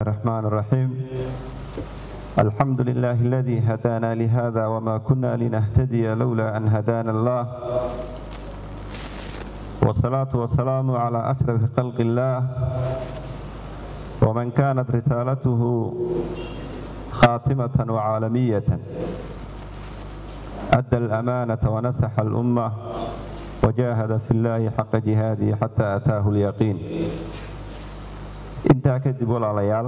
الرحمن الرحيم الحمد لله الذي هدانا لهذا وما كنا لنهتدي لولا أن هدانا الله والصلاة والسلام على أشرف خلق الله ومن كانت رسالته خاتمة وعالمية أدى الأمانة ونصح الأمة وجاهد في الله حق جهاده حتى أتاه اليقين. intaa kadib walaalayaal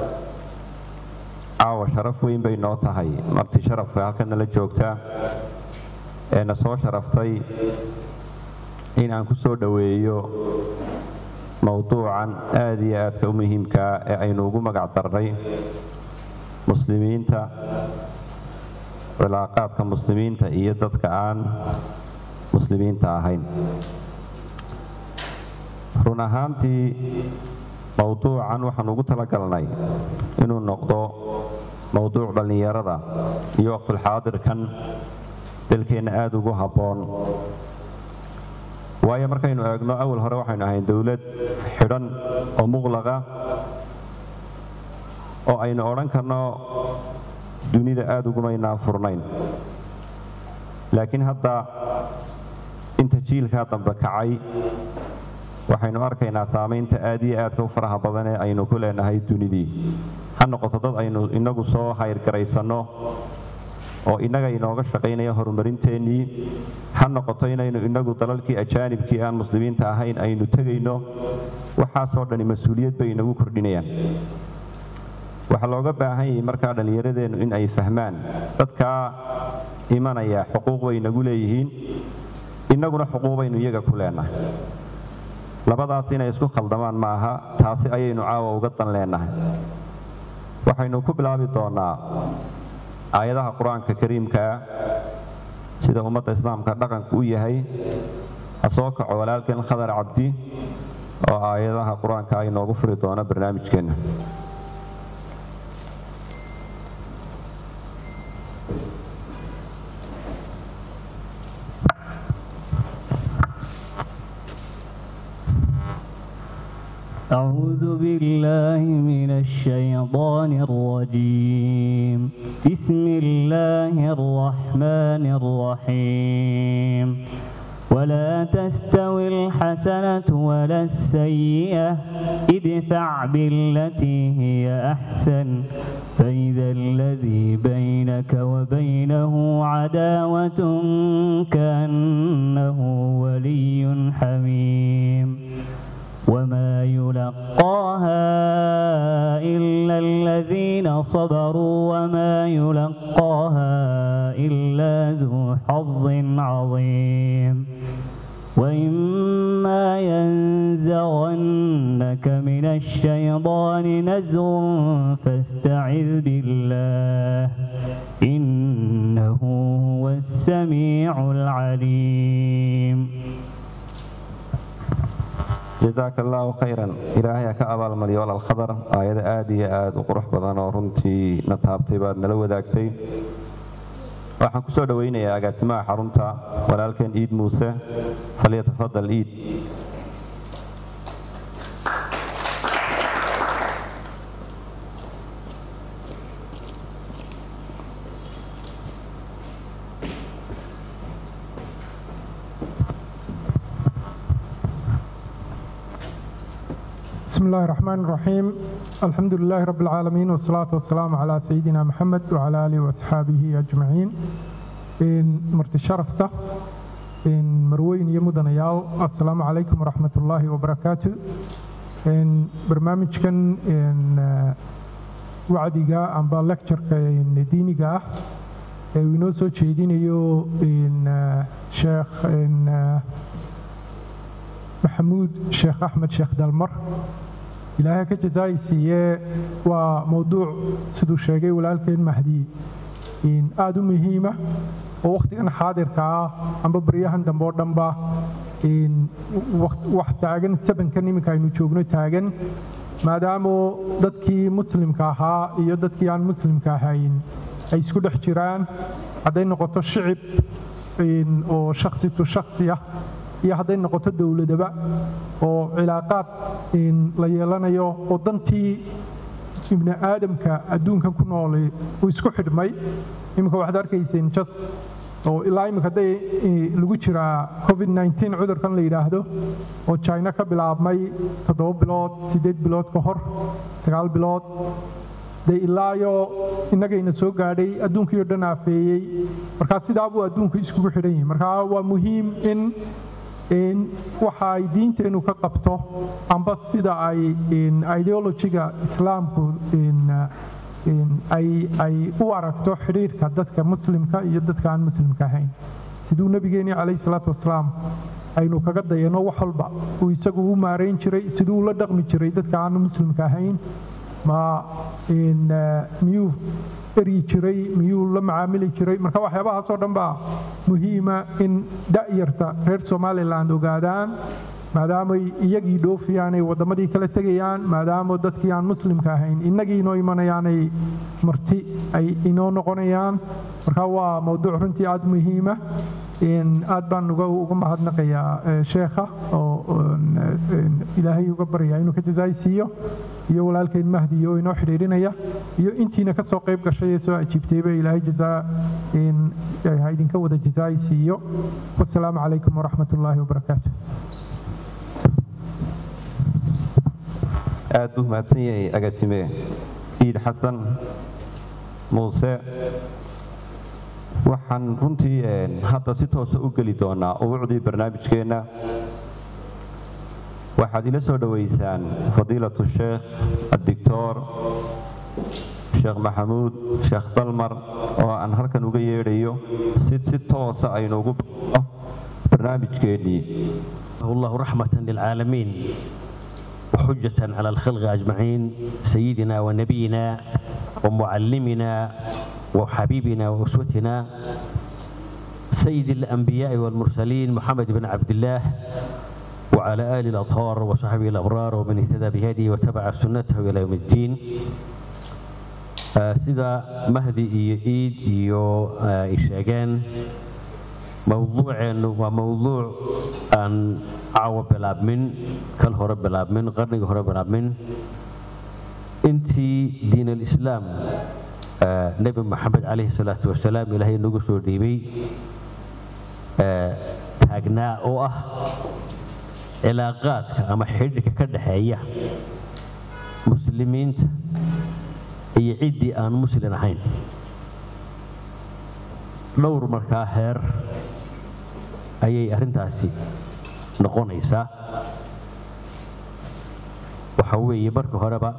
caawa sharaf weyn bay noo tahay marti sharafka halkan la joogta ee na soo sharaftay in aan ku soo dhaweeyo mowduucan aad iyo aadka u muhiimka ee aynu ugu magac darnay muslimiinta cilaaqaadka muslimiinta iyo dadka aan muslimiinta ahayn. run ahaantii mowduucan waxaan ugu talagalnay inuu noqdo mowduuc dhallinyarada iyo waqtilxaadirkan dalkeenna aada ugu habboon, waayo markaynu eegno awal hore waxaynu ahayn dowlad xidhan oo muqlaqa oo aynu odhan karno dunida aada ugumaynaan furnayn. laakiin hadda inta jiilkaa dambe kacay waxaynu arkaynaa saamaynta aad iyo aadka u faraha badan ee aynu ku leenahay dunidii, ha noqoto dad aynu inagu soo hayrgaraysanno oo innaga inooga shaqaynaya horumarinteennii, ha noqoto inaynu inagu dalalkii ajaanibkii aan muslimiinta ahayn aynu tegayno. waxaasoo dhani mas-uuliyad bay inagu kordhinayaan. waxaa looga baahan yahay markaa dhallinyaradeennu in ay fahmaan dadkaa imanaya xuquuq bay inagu leeyihiin, innaguna xuquuq baynu iyaga ku leenahay. labadaas inay isku khaldamaan ma aha, taasi ayaynu caawa uga dan leenahay. waxaynu ku bilaabi doonaa aayadaha qur-aanka kariimkaa sida ummadda islaamka dhaqanku u yahay. ha soo kaco walaalkeen khadar cabdi oo aayadaha qur-aanka ay noogu furi doona barnaamijkeenna. أعوذ بالله من الشيطان الرجيم. بسم الله الرحمن الرحيم. ولا تستوي الحسنة ولا السيئة ادفع بالتي هي أحسن فإذا الذي بينك وبينه عداوة كأنه ولي حميم. وما يلقاها إلا الذين صبروا وما يلقاها إلا ذو حظ عظيم. وإما ينزغنك من الشيطان نزغ فاستعذ بالله إنه هو السميع العليم. جزاك الله خيرا. إلهي كأبال مليول الخضر آيات آدي آد وقرح بدن ورنتي نتابتي بعد نلو ذاكتي. waxaan ku soo dhaweynayaa agaasimaha xarunta walaalkeen Iid Muuse. falyatafadal Iid. بسم الله الرحمن الرحيم. الحمد لله رب العالمين والصلاة والسلام على سيدنا محمد وعلى آله وأصحابه أجمعين. مرت شرفته مروين يمدن يال. السلام عليكم ورحمة الله وبركاته. برنامج كان وعديجا أم بالكتر كان دينيجا ونوسو تشيدينيو شيخ محمود شيخ أحمد شيخ دلمر. إلهي كجزاي سيئة وموضوع سدو شيخي ولالكين مهدي إن آدو مهمة ووقت أنا حاضر كا أم ببريهن دمبور دمبا إن وقت تاجن سبن كني مكاينو شوغنو تاجن ما دامو دتكي مسلم كاها يدتكي عن مسلم كاهين أي سكود احترام عدين نقطة الشعب إن أو شخصي تو شخصية iyo hadday noqoto dawladaba oo cilaaqaad la yeelanayo oo dantii ibni aadamka adduunkan ku nool uu isku xidhmay iminka waxaad arkayseen jas oo ilaa iminka hadday lagu jiraa covid-19 cudurkan la yidhaahdo oo China ka bilaabmay 7 bilood 8 bilood ka hor 9 bilood de ilaayo innagayna soo gaadhay adduunkii oo dhan aafeeyey markaa sidaa buu adduunku iskugu xidhan yahay markaa waa muhiim in waxa ay diinteennu ka qabto amba sida ay ideologiga islaamku ay u aragto xidhiirka dadka muslimka iyo dadka aan muslimka ahayn siduu nabigeennii calayhi salaatu wasalaam aynu kaga dayano wax walba uu isagu u maarayn jiray siduu la dhaqmi jiray dadka aan muslimka ahayn miyuu eryi jiray miyuu la macaamili jiray marka waxyaabahaasoo dhan baa muhiima in da'yarta reer somaliland ogaadaan maadaamay iyagii dhoofiyaan ay waddamadii kala tegayaan maadaama dadkii aan muslimka ahayn innagii inoo imanayaanay marti ay inoo noqonayaan marka waa mowduuc runtii aad muhiima aad baan uga mahadnaqayaa sheekha oo ilaahay uga baryaa inuu ka jazaaysiiyo iyo walaalkeen mahdi oo inoo xidhiidhinaya iyo intiina ka soo qayb gashay ee soo ajiibtayba ilaahay jazaa ha idinka wada jazaaysiiyo wassalaamu calaykum waraxmat ullaahi wabarakaatu aad buu mahadsan yahay agaasime ciid xasan muuse waxaan runtii hadda si toosa u geli doonaa ubuucdii barnaamijkeenna waxaad ila soo dhowaysaan fadiilatu sheekh addictor sheekh maxamuud sheekh dalmar oo aan halkan uga yeedhayo si toosa aynu ugu baxno barnaamijkeennii الله رحمة للعالمين وحجة على الخلق أجمعين سيدنا ونبينا ومعلمنا وحبيبنا وأسوتنا سيد الأنبياء والمرسلين محمد بن عبد الله وعلى آل الأطهار وصحبه الأبرار ومن اهتدى بهديه وتبع سنته إلى يوم الدين سيدا مهدي إيد إيو إشاقان موضوع وموضوع أن عاوة بلابمن كل هرب بلابمن قرني هرب بلابمن انتي دين الإسلام نبي محمد عليه الصلاة والسلام إلهي نقصه ديبي تاقنا أوه علاقاتك أما حيرك كدحية مسلمين يعدي أن مسلم حين dhowr markaa heer ayay arrintaasi noqonaysaa waxa weeye marka horeba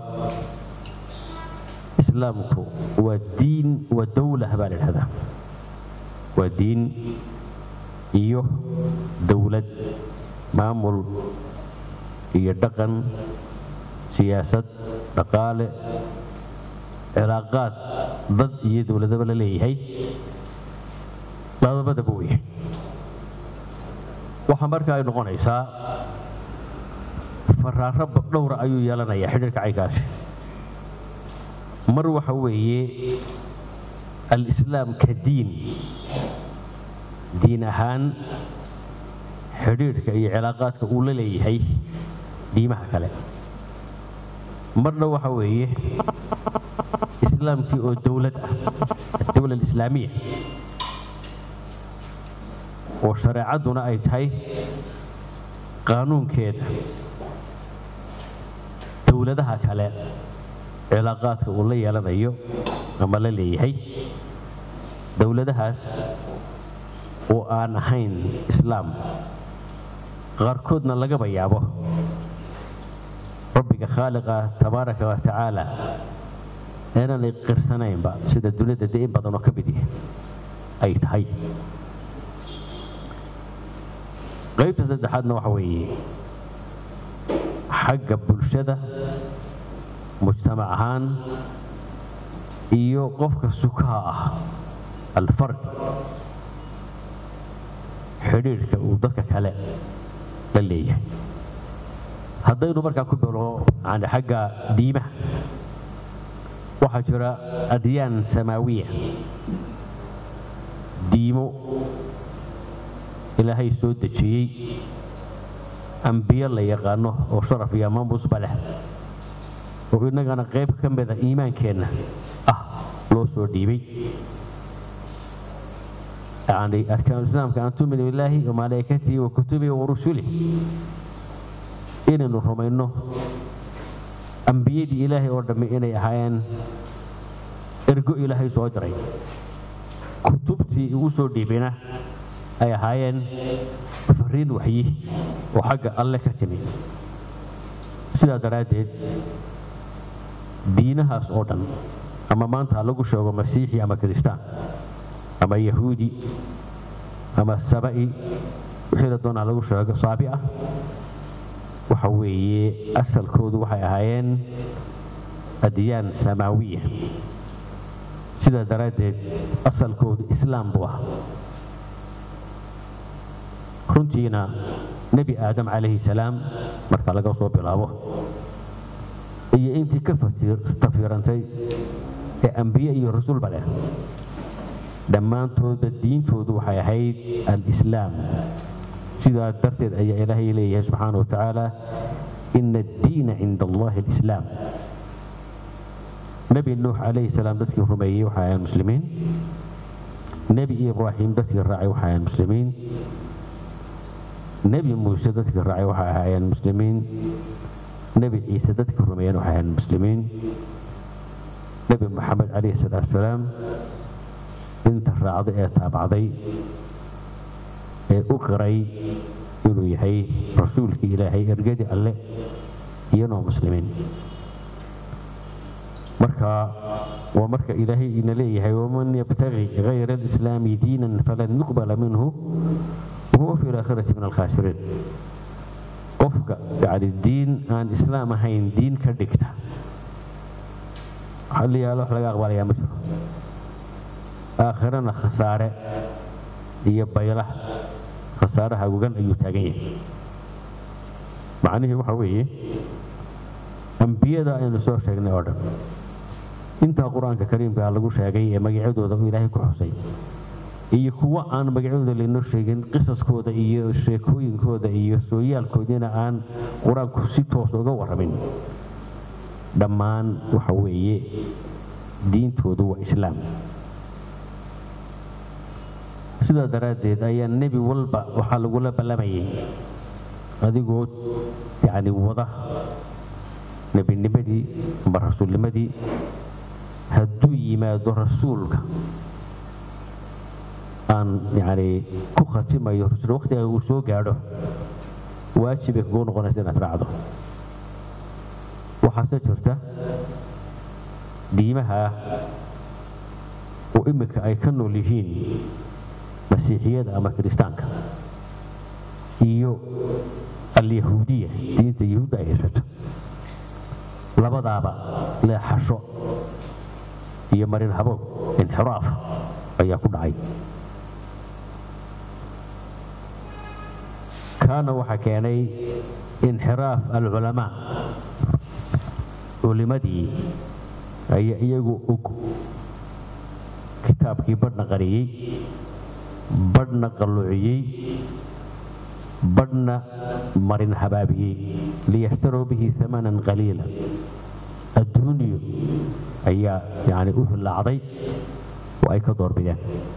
islaamku waa diin waa dawlah baa la yidhahdaa waa diin iyo dawlad maamul iyo dhaqan siyaasad dhaqaale cilaaqaad dad iyo dawladaba la leeyahay labadaba buu yahay waxa marka ay noqonaysaa faraaro dhowr ayuu yeelanayaa xidhiirka caygaasi mar waxa weeye al-islaam ka diin ahaan xidhiirka iyo cilaaqaadka uu la leeyahay diimaha kale marna waxa weeye islaamkii oo dawlad ah ad-dawla al-islaamiya oo shareecaduna ay tahay qaanuunkeeda dawladaha kale cilaaqaadka uu la yeelanayo ama la leeyahay dawladahaas oo aan ahayn islaam qaarkoodna lagaba yaabo rabbiga khaaliqa tabaaraka wa tacaala inaanay qirsanaynba sida dunida dee in badan oo ka mid ay tahay qaybta saddexaadna waxa weeye xagga bulshada mujtamac ahaan iyo qofka sukaha ah alfard xidhiirka uu dadka kale la leeyahay haddaynu markaa ku bilo xagga diimaha waxaa jira adyaan samaawiya diimo ilaahay soo dejiyey ambiyo la yaqaano oo sharaf iyo maamusba leh oo innagana qayb ka mida iimaankeenna loo soo dhiibay يعني أركان الإسلام كأن تؤمن بالله وملائكته وكتبه ورسله إن نرمينه أنبياء إلهي وردم إني أحيان إرجو إلهي سواجري كتبتي وسود بنا أي أحيان فرين وحيه وحق الله كتمي سيدا درادد دينها سودان أما ما أنت هلقو شو مسيحي أما كريستان أما يهودي أما السبائي وحيلا دون على وشة صابئة وحوي أصل كود وحي هايين أديان سماوية سيدا درجة أصل كود إسلام بوا كنتينا نبي آدم عليه السلام مركا لقى صوب بلاوه إيه إنتي كفتير استفيرانتي أنبياء الرسول بلاه dhammaantooda diintoodu waxay ahayd al-islaam sidaa darteed ayaa ilaahay leeyahay subxaana wa tacaala ina addiina cinda allahi alislaam nebi nuux calayhi salaam dadkii rumeeyey waxay ahayn muslimiin nebi ibraahim dadkii raacay waxay ahayn muslimiin nebi muuse dadkii raacay waxay ahaayeen muslimiin nebi ciise dadkii rumeeyeen waxay ahayn muslimiin nebi maxamed calayhi salaatu wasalaam inta raacday ee taabacday ee u qiray inuu yahay rasuulkii ilaahay ergadii alle iyanoo muslimiin marka waa marka ilaahay ina leeyahay waman yabtagi gayra alislaami diinan falan yuqbala minhu wahuwa fi laakhirati min alkhaasiriin qofka yacni diin aan islaam ahayn diin ka dhigta waxaa la yaalo wax laga aqbalayaa ma jiro آخرنا خسارة هي بيلة خسارة هجوجان أيوتاجية معناه هو حويه أنبياء ده إنه سوى شيء نورد أنت القرآن الكريم قال لقول شيء ما يعود ده إلهي كحسين يكوا عن بقعود لأنه شيء قصص كودا إيه شيء كوين كودا إيه سويال كودينا عن قرآن كسيت وصوغا ورمين دمان وحويه دين تودو إسلام sidaa daraaddeed ayaa nebi walba waxaa lagula ballamayay adigoo yacni wada nebinimadii amba rasuulnimadii hadduu yimaado rasuulka aan yacni ku khatimayo rasul waqtiga uu soo gaadho waajibay kugu noqonaysa inaad raacdo waxaase jirta diimaha oo imika ay ka nool yihiin مسيحية أما كريستانكا إيو اليهودية دينة اليهود أيشت لبضابا لا حشو هي مرين حبوب انحراف أيكون عين كان وحكاني انحراف العلماء ولمدي أي يجو كتاب كبرنا غريي بدنا قلوعي بدنا مرن حبابي ليشتروا به ثمنا قليلا الدنيا أي يعني أهل العضي وأي كدور بيان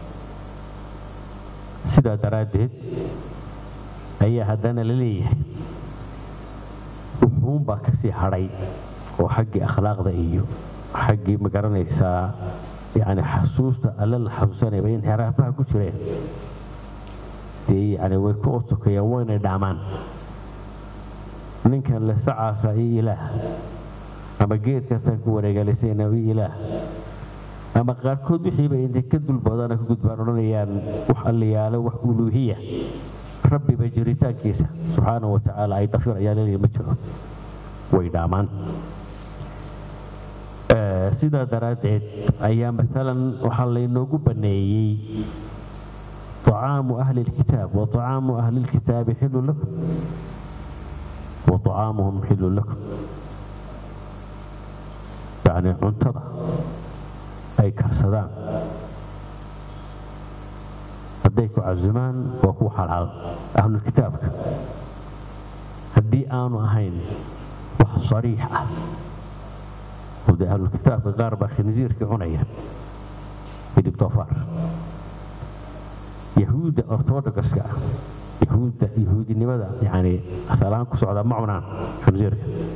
سيدا درادت أي هدانا لليه وحوم باكسي حري وحقي أخلاق ذا إيو حقي مقرنيسا يعني حسوسته ألا الحسوساني بين هرافها كتير دي يعني ويكوتك يا وين دعمان من كان لسعى سعي إله أما جيت كسان كوري جالسين وي إله أما قال كود بحي بين كد البضانة كود بارونيان وحلياله وحلوهية ربي بجريتان كيسا سبحانه وتعالى أي تفير يا للي مجرد ويدعمان سيدا درادت أيام مثلا وحلي نوجو بنيي طعام أهل الكتاب وطعام أهل الكتاب حل لكم وطعامهم حل لكم يعني منتظر أي كرسدان هديكوا على الزمان وكو حلال أهل الكتاب هدي آنو أهين وح صريحة وده أهل الكتاب غاربة خنزير كعنية بدي بطفار يهود أرثوذكس يهود النبذة يعني أصلاً كسر معنا خنزير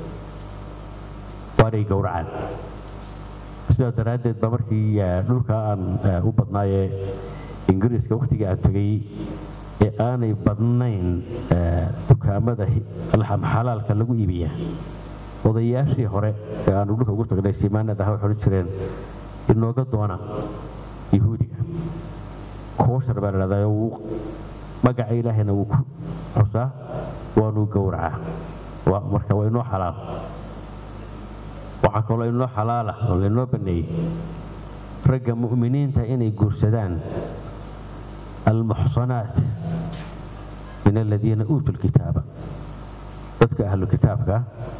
واري جورعان سيدا درادة بمركي نلقى أن أبطناي إنجليز كوقتي أتجي أنا بدنين دكامة الحم حلال كلجو إبيه odayaashii hore ee aan dhulka ugu tagnay simaanada waxa uu jireen inooga doona yahuudiga kooshar baa la raadayay magaca ilaahayna uu ku xusaa waanu gowracaa marka waa inoo xalaal waxa kale inoo xalaala oo inoo baneeyay ragga mu'miniinta inay guursadaan المحصنات من الذين أوتوا الكتاب dadka ahlu kitaabka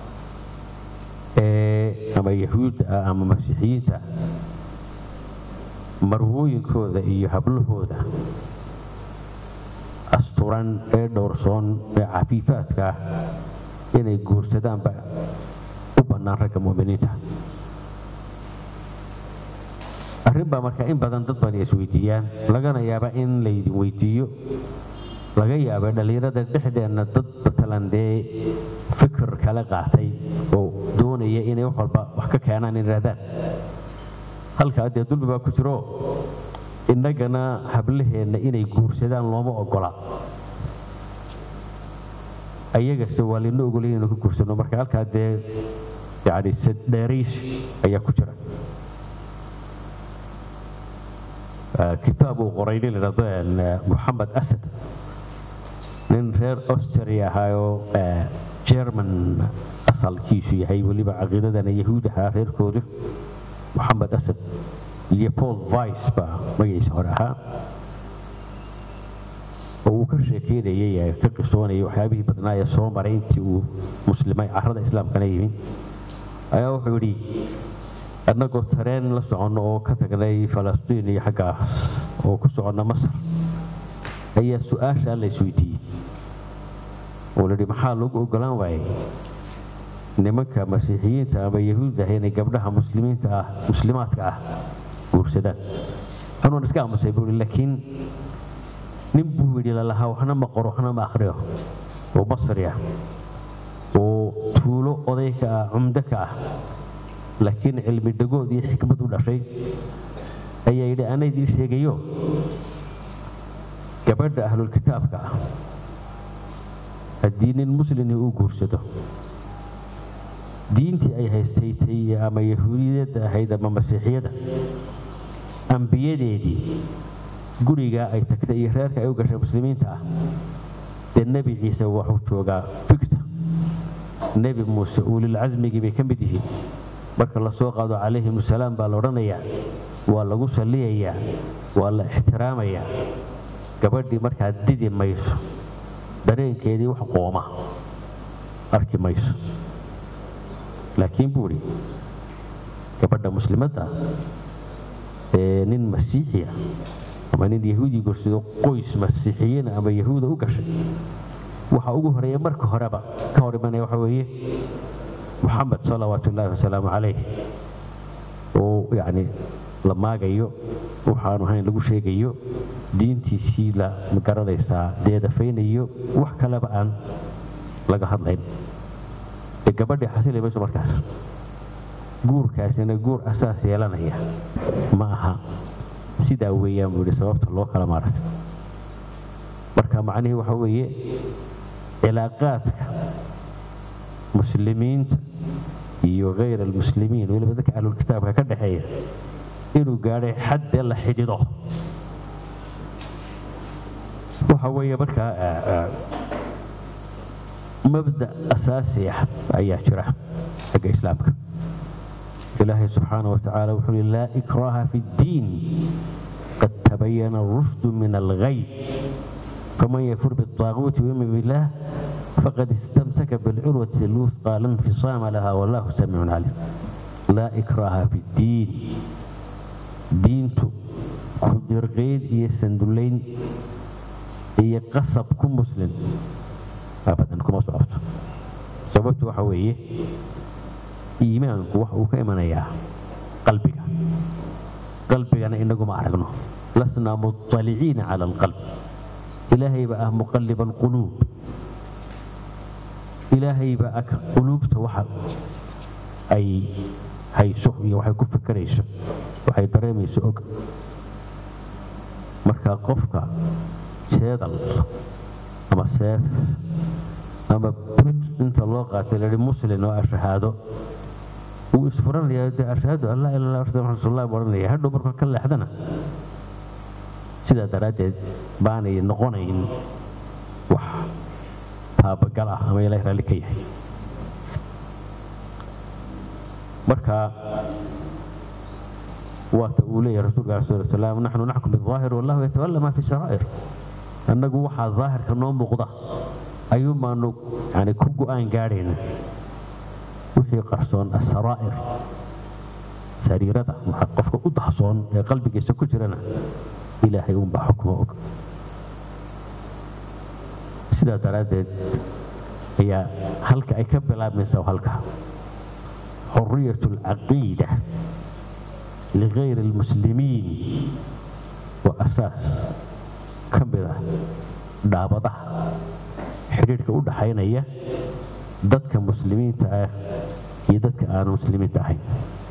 ama yahuud ama masiixiyiinta marwooyinkooda iyo hablahooda asturan ee dhowrsoon ee cafiifaadka inay guursadaanba u bannaan ragga mu'miniinta arrin baa marka in badan dad baan isweydiiyaan lagana yaaba in laydin weydiiyo laga yaaba dhalinyarada dhexdeena dad batalan dee fikir kala qaatay oo doonaya inay wax walba wax ka keenaan in raadaan halka dee dulmi baa ku jiro innagana hablaheena inay guursadaan looma ogola ayaga sawaalino ogolayeen inuu ku guursano marka halka dee yaani dheerish ayaa ku jira kitaabu qorayni la Muhammad Asad nin reer Austria ahayo German asalkiisu yahay waliba aqoonadana yahuudaha reerkooda Muhammad Asad Leopold Weiss ba magaciisa hore ahaa oo ka sheekeynayay ka qisoonayay waxyaabihii badnaa ee soo maray intii uu muslimay carrada islaamkana yimid ayaa wuxuu yidhi annagoo tareen la socono oo ka tagnay Falastiin iyo xaggaas oo ku socona Masar ayaa su'aasha la isweydiiyey oo la yidhi maxaa lagu ogolaan waayay nimanka masiixiyiinta ama yahuudda inay gabdhaha muslimaadka ah guursadaan anuun iska aamusay buu laakiin nin buu yidhi lalahaa waxna ma qoro waxna ma akhriyo oo Masri ah oo tuulo odayka ah cumdo ka ah laakiin cilmi dhagood iyo xikmad u dhashay ayaa yidhi ana idin sheegayo gabadha ahlul kitaabka ah haddii nin muslim uu guursado diintii ay haystay ama yahuudiyada ahayd ama masiixiyada ambiyadeedii guriga ay tagtay iyo reerka ay u gashay muslimiinta ah dee nabi ciise wuxuu joogaa fikta nabi muuse ulil azmigi bay ka mid yihiin marka la soo qaado calayhi salaam baa la oranayaa waa lagu saliyayaa waa la ixtiraamayaa gabadhii markaa didi mayso dareenkeedii wax qooma arki mayso laakiin buuri gabadha muslimadda nin masiixiya ama nin yahuudi guursado qoys masiixiyiin ama yahuuda u gashay waxa ugu horeeya marka horeba ka hor imanaya waxa weeye محمد صلوات الله وسلامه عليه ويعني لما جايو وحانو هاي لقو شيء جايو دينتي سيلا مقرريسا ديدا فينيو وحكلا بقى لقى هادلين الجبردي حسيل يبسو مركز جور كاسينا جور أساسي لنا هي معها سيدا ويام ودي سببت الله كلا مارت مركا معنيه وحويه علاقاتك مسلمين iyo غير المسلمين waliba dadka ahlul kitaabka ka dhaxeeya inuu gaaray xad la xidido waxa weeye marka mabda asaasi ah ayaa jira xagga islaamka ilaahay subhanahu wa ta'ala wuxuu la ikraha fi ad-din qad tabayyana ar-rushd min al-ghayb faman yakfur bit-taghut wa yu'min billah فقد استمسك بالعروة الوثقى لا انفصام لها والله سميع عليم لا إكراه في الدين دينتو كدر غير يسندلين يقصب كم مسلم أبدا كم أصعبت سببت وحويه iimaanku wax uu ka imanayaa qalbiga qalbigana inagu ma aragno lasna muطaliciina cala alqalb ilaahay baa ah muqallib alquluub ilaahay baa quluubta waxa ay hayso iyo waxay ku fakarayso waxay dareemayso og marka qofka jeedal ama seef ama bud inta loo qaatay la muslim oo ashahaado uu isfuranayaa ashhadu an laa ilaaha illallah rasuulullaahi baranaya hadhow marka ka leexdana sidaa daraaddeed baanay noqonayn wax taabagal ah ama ilaahay raalli ka yahay marka waata uu leeyahay rasuulka alayhi salaatu wasalaam naxnu naxkum bidaahir wallahu yatawalla ma fi saraa'ir annagu waxaa daahirka noo muuqda ayuu maanu yani ku go'aan gaadhayna wixii qarsoon asaraa'ir sariirada waxa qofka u dahsoon ee qalbigiisa ku jirana ilaahay unbaa xukmo og sidaa daraaddeed ayaa halka ay ka bilaabmaysaa halka xurriyatu alcaqiida ligayri almuslimiin waa asaas ka mid ah dhaabadaha xidhiidhka u dhaxaynaya dadka muslimiinta ah iyo dadka aan muslimiinta ahayn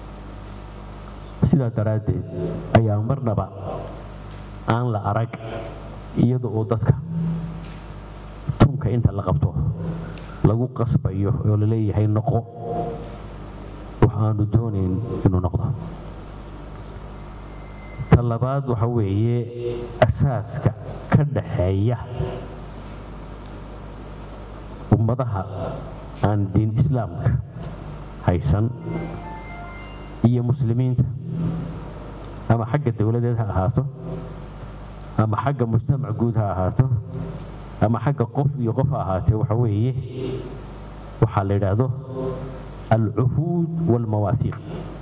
sidaa daraaddeed ayaa marnaba aan la arag iyada oo dadka tunka inta la qabto lagu qasbayo oo la leeyahay noqo wax aanu doonayn inuu noqdo ta labaad waxa weeye asaaska ka dhaxeeya ummadaha aan diin islaamka haysan iyo muslimiinta ama xagga dowladeed ha ahaato ama xagga mujtamac guud ha ahaato ama xagga qof iyo qof ha ahaatee waxa weeye waxaa la yidhaahdo alcuhuud waalmawaahiiq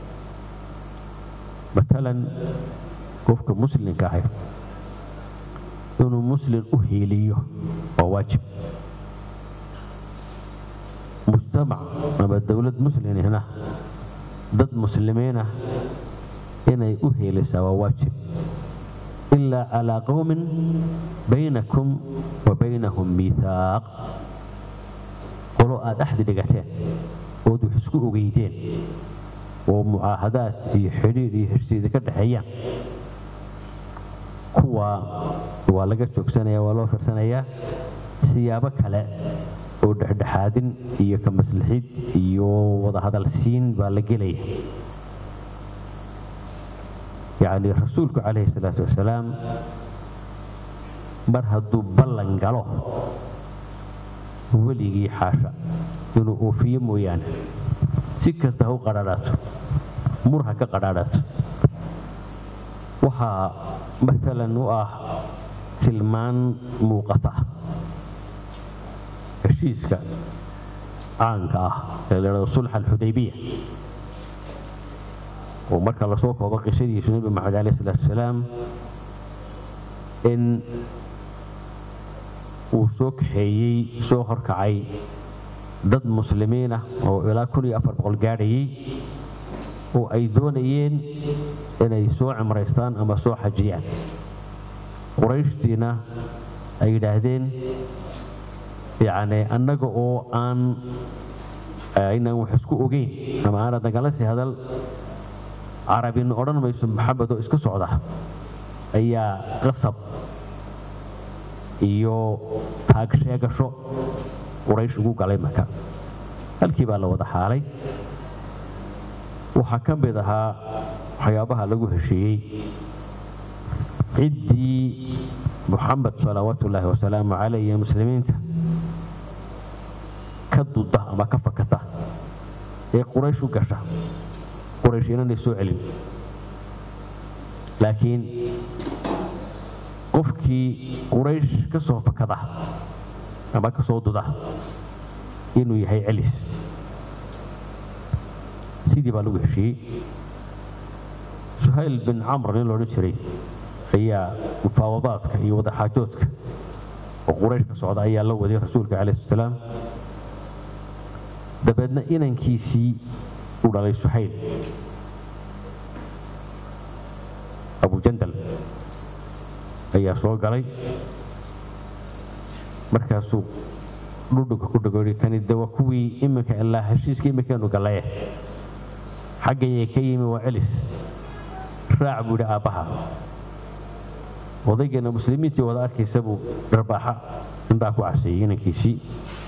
matalan qofka muslimka ahay inuu muslim u hiiliyo waa waajib mujtamac ama dowlad muslimina dad muslimiina inay u hiilisaa waa waajib ilaa calaa qowmin baynakum wa baynahum miithaaq qolo aad axdi dhigateen ood wax isku ogeydeen oo mucaahadaad iyo xidhiir iyo heshiida ka dhaxeeyaan kuwa waa laga joogsanaya waa loo firsanayaa siyaabo kale oo dhexdhexaadin iyo ka maslaxid iyo wada hadal siin baa la gelaya yacni rasuulku calayhi salaatu wasalaam mar hadduu ballan galo weligii xaasha inuu oofiyo mooyaane si kasta ha u qadhaadhaato mur ha ka qadhaadhaato waxaa maalan u ah tilmaan muuqata heshiiska caanka ah ee la yidhahdo sulx alxudaybiya oo marka lasoo koobo qishadiisu nebi maxamed calayhi salaatu wasalaam in uu soo kaxeeyey soo horkacay dad muslimiin ah oo ilaa 1400 gaadhayay oo ay doonayeen inay soo cimraystaan ama soo xajiyaan qurayshtiina ay yidhaahdeen yacni annaga oo inaan wax isku ogeyn ama aanad nagala sii hadal carabina odhan mayso maxamed oo iska socda ayaa qasab iyo taag sheegasho quraysh ugu galay maka halkii baa la wada xaalay waxaa ka mid ahaa waxyaabaha lagu heshiiyey ciddii muxamed salawaatullaahi wasalaamu calayh iyo muslimiinta ka duda ama ka fakata ee quraysh u gasha quraysh inanay soo celin laakiin qofkii quraysh ka soo fakada ama ka soo duda inuu yahay celis sidii baa lagu heshiiyey suhayl bin camr nin loodhan jiray ayaa mufaawadaadka iyo wadaxaajoodka oo quraysh ka socda ayaa la waday rasuulka calayhi salaam dabeedna inankiisii ودالي سهيل أبو جندل أي سو قالي مركزو لودك كده قولي كان الدواء كوي إمك الله هالشيء كي مكانه قلايه حاجة كيمي وعلس راعبوا لأبها وضيقنا مسلمين وضع أركي سبوا رباحة من باكو عسيين كيسي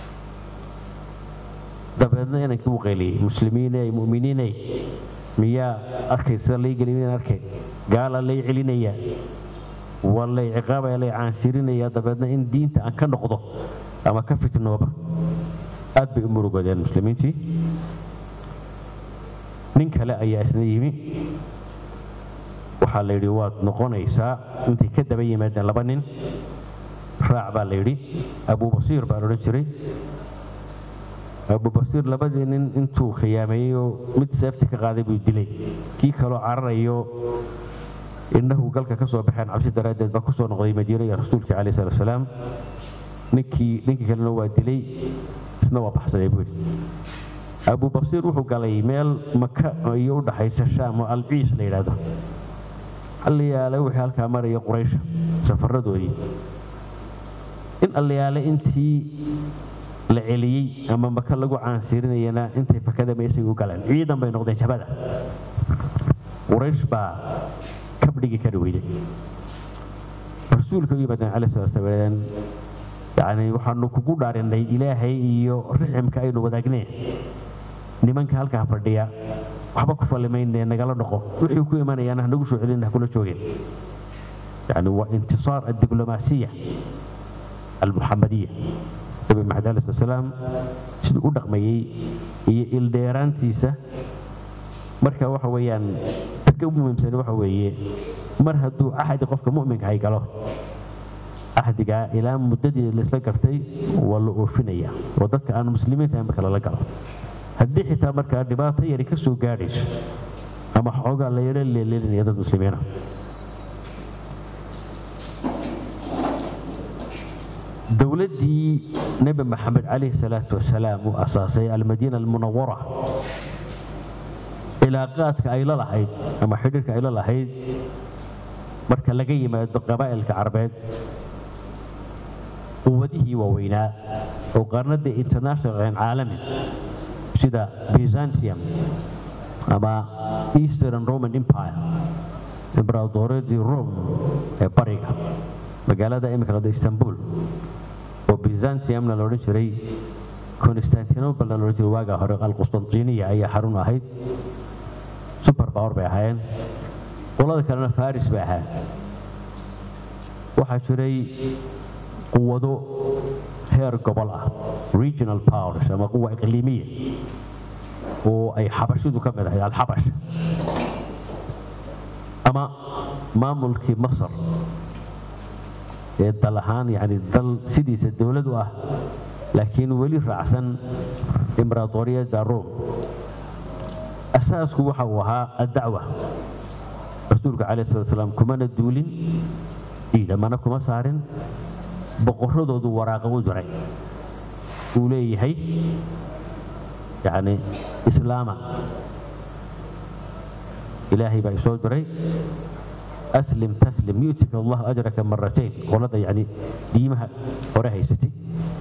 دبنا أنا كيو قلي مسلمين مؤمنين ميا أركي سلي قليلين أركي قال لي علينا والله عقابة لي عن سيرين يا دبنا إن دين تأكل نقضه أما كفة النوبة أد بأمور قدر المسلمين تي نين كلا أي أسنيمي waxaa la yidhi waad noqonaysaa intii ka daba yimaadeen laba nin raac baa la yidhi abubasiir baa odhan jiray abubasiir labadii nin intuu khiyaameeyey oo mid seefti ka qaaday buu dilay kii kaloo cararayo innahu galka ka soo baxeen cabsi daraaddeed baa ku soo noqday madiina iyo rasuulka calayhi salaatu wasalaam ninkii kalena waa dilay isna waa baxsaday buu abubasiir wuxuu galay meel maka iyo u dhaxaysa shaam oo alciis la yidhaahdo الليالي وحي هالكا مريا قريش سفردودي إن الليالي انتي لعلي أما مكان لقو عن سيرينينا انتي فكذا ما يسيقو قلان عيدا بين نقضي شبادة قريش با كبريكي كدويدي رسول كريم عليه الصلاة والسلام يعني وحنو كوكو دارين لي إلهي إيو رحم كاينو وداقني nimanka halka fadhiya waxba ku falimayna nagala dhaqo wixii ku imanayaan nagu soo celin kula joogeen yani waa intisaar ad-diblomaasiya al-muhammadiyya nabi maxamed alayhi salaam sidoo u dhaqmayay iyo ildeeraantiisa marka waxa weeyaan dadka ugu muhiimsan waxa weeye mar hadduu ahad qofka mu'minka ay galo ahadiga ilaa muddadii la isla gartay waa la oofinaya oo dadka aan muslimiinta marka la galo haddii xitaa markaa dhibaato yari ka soo gaadhayso ama xoogaa la yara leelelinaya dad muslimiina dowladdii nebi maxamed calayhi salaatu wasalaam uu asaasay almadiina almunawara cilaaqaadka ay la lahayd ama xidhiirka ay la lahayd marka laga yimaado qabaa'ilka carbeed quwadihii waaweynaa oo qaarnada international caalami sida Byzantium ama Eastern Roman Empire imbradoradii Rome ee bariga magaalada imika la Istanbul oo Byzantium la odhan jiray Constantinople la odhan jiray waaga hore al-Qustantiniya ayaa xarun ahayd super power bay ahaayeen qolada kalena Faris bay ahaayeen waxaa jiray quwado heer gobol ah regional powers ama quwa iqliimiya oo ay xabashidu ka mid ahayd al-Xabash ama maamulkii Masar ee dal ahaan yani dal sidiisa dawlad u ah laakiin weli raacsan imbraadoriyadda Rome asaasku waxa uu ahaa ad-dacwa rasuulka calayhi salaatu wasalaam kumana duulin ciidamana kuma saarin boqoradoodu waraaqa u diray uu leeyahay yani islaama ilaahay baa soo diray aslim taslim yu'tika Allah ajraka marratayn qolada yani diimaha hore haysatay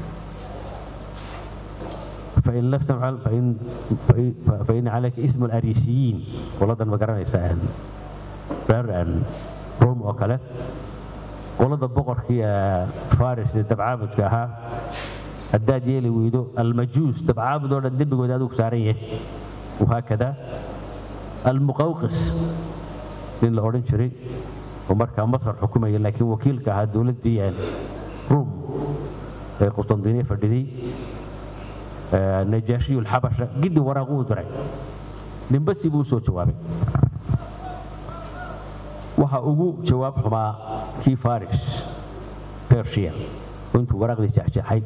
فإن لم تفعل فإن عليك اسم الأريسيين قولدا مقرن يسأل برأن روم وكله قولدا بقر هي فارس تبعابد كها الداد يلي ويدو المجوس تبعابد ولا الدب ودادوك سارية وهكذا المقوقس من الأورنشري ومركا مصر حكومة لكن وكيل كها دولة دي روم قسطنطينية فردي نجاشي الحبشة قد ورقوه دري نبس يبوسو جوابي وها أقو جواب حما كي فارس بيرشيا كنت ورق دي جحجحي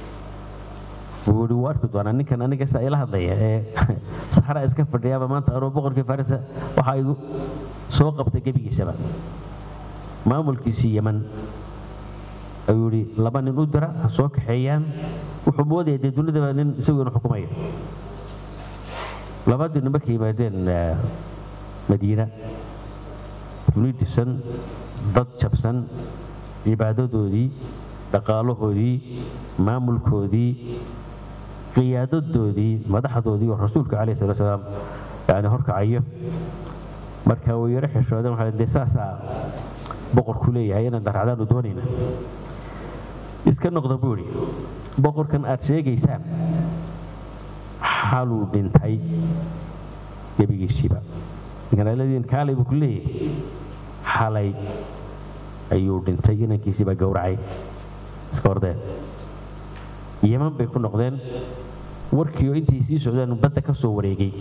وودو واركو أنا نكن أنا كسا إله ضيع صحراء إسكفر ديابا ما أنت أرو بقر كي فارس وها يقو سوق بتجيبي سبب ما ملكي سي يمن أيوري لبان الأدرة سوق حيان وحبوده دي دولة بانين يسوي حكومية labadii markay yimaadeen madiina duni dhisan dad jabsan cibaadadoodii dhaqaalahoodii maamulkoodii qiyaadadoodii madaxdoodii oo rasuulka calayhi salaatu wasalaam yani horkacayo marka way yara xishoodeen waxaa dee saasaa boqorku leeyahay inaan daracdaanu doonayna iska noqda buu idhi boqorkan aad sheegaysaan xaluu dhintay gebigiisiiba ganaaladiin kaalay buu ku leeyahay xalay ayuu dhintay inankiisiibaa gowracay iska ordeen yeman bay ku noqdeen warkii oo intay sii socdeen badda ka soo wareegay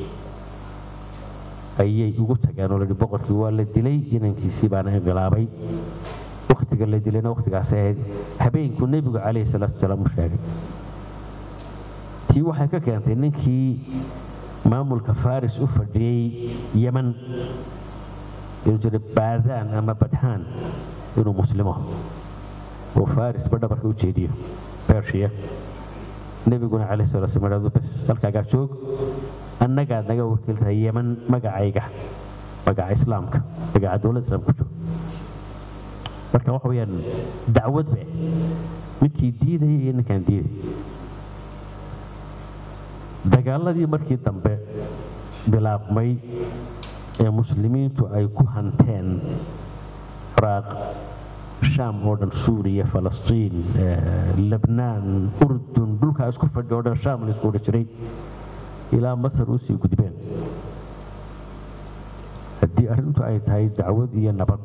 ayay ugu tageen oo la yidhi boqorkii waa la dilay inankiisii baana inqilaabay wakhtiga la dilayna wakhtigaas ahayd habeenkuu nebigu calayhi salaatu wasalaam u sheegay tii waxay ka keentay ninkii maamulka faris u fadhiyey yeman inuu jira baadaan ama badhaan inuu muslimo oo farisba dhabarka u jeediyo bershiya nebiguna calayhi salaatu wasalaam yidhahdo bes halkaagaa joog annagaad naga wakiiltahay yeman magacayga magaca islaamka magaca dowladda islaamka joog marka waxa weeyaan dacwad be ninkii diidaya iyo ninkaan diiday dagaaladii markii dambe bilaabmay ee muslimiintu ay ku hanteen ciraaq shaam oo dhan suuriya falastiin lebnaan urdun dhulkaa isku fadhi oo dhan shaam la isku odhan jiray ilaa masar u sii gudbeen haddii arrintu ay tahay dacwad iyo nabad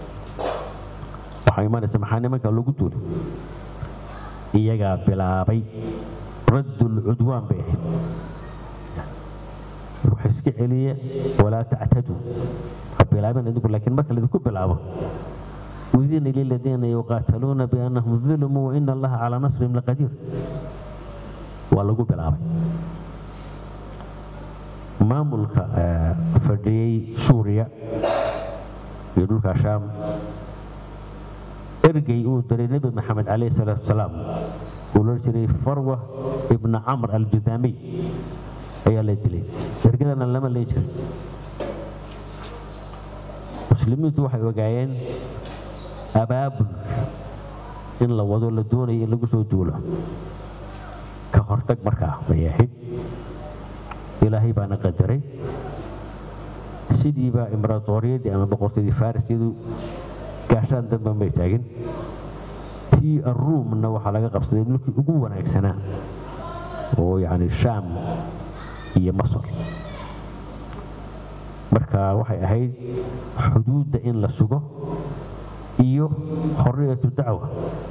waxaa imanaysa maxaa nimanka lagu duulay iyagaa bilaabay raddul cudwaan bay ahayd wax iska celiya walaa tactaduu ha bilaabeen idinku laakiin marka laydinku bilaabo udina liladiina yuqaataluuna biannahum dulmuu waina allaha calaa nasrihim laqadiir waa lagu bilaabay maamulka fadhiyey suuriya iyo dhulka shaam ergey uu diray nebi maxamed calayhi salaatu wasalaam uu loo jiray farwa ibna camr aljudaamiy ayaa la dilay ergadana lama leen jiray muslimiintu waxay ogaayeen abaabul in la wado la doonayo in lagu soo duulo ka hortag markaa bay ahayd ilaahay baana qadaray sidiiba imbraatooriyadii ama boqortooyadii farisyadu gaashaan dambe may taagin tii aruumna waxaa laga qabsaday dhulkii ugu wanaagsanaa oo yacni shaam iyo masar marka waxay ahayd xuduudda in la sugo iyo xorriyatu dacwa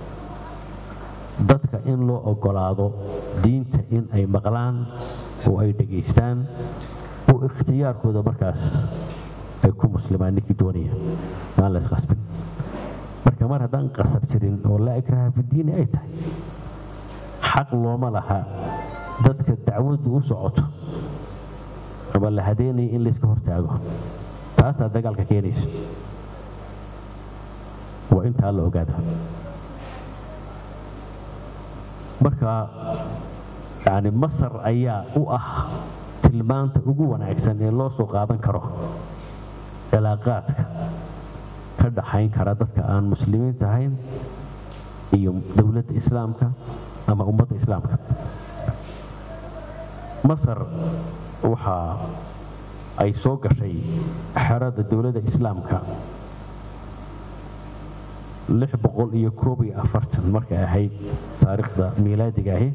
dadka in loo ogolaado diinta in ay maqlaan oo ay dhegaystaan oo ikhtiyaarkooda markaas ay ku muslimaan ninkii doonaya maan la isqasbin marka mar haddaan qasab jirin oo laa ikraha fi diini ay tahay xaq looma laha dadka dacwaddu u socoto ama la hadeenaya in layska hortaago taasaa dagaalka keenaysa waa intaa la ogaada marka yani masar ayaa u ah tilmaanta ugu wanaagsan ee loo soo qaadan karo cilaaqaadka ka dhaxayn kara dadka aan muslimiinta ahayn iyo dowladda islaamka ama ummadda islaamka masar waxa ay soo gashay xerada dowladda islaamka 641 markay ahayd taariikhda miilaadiga ahi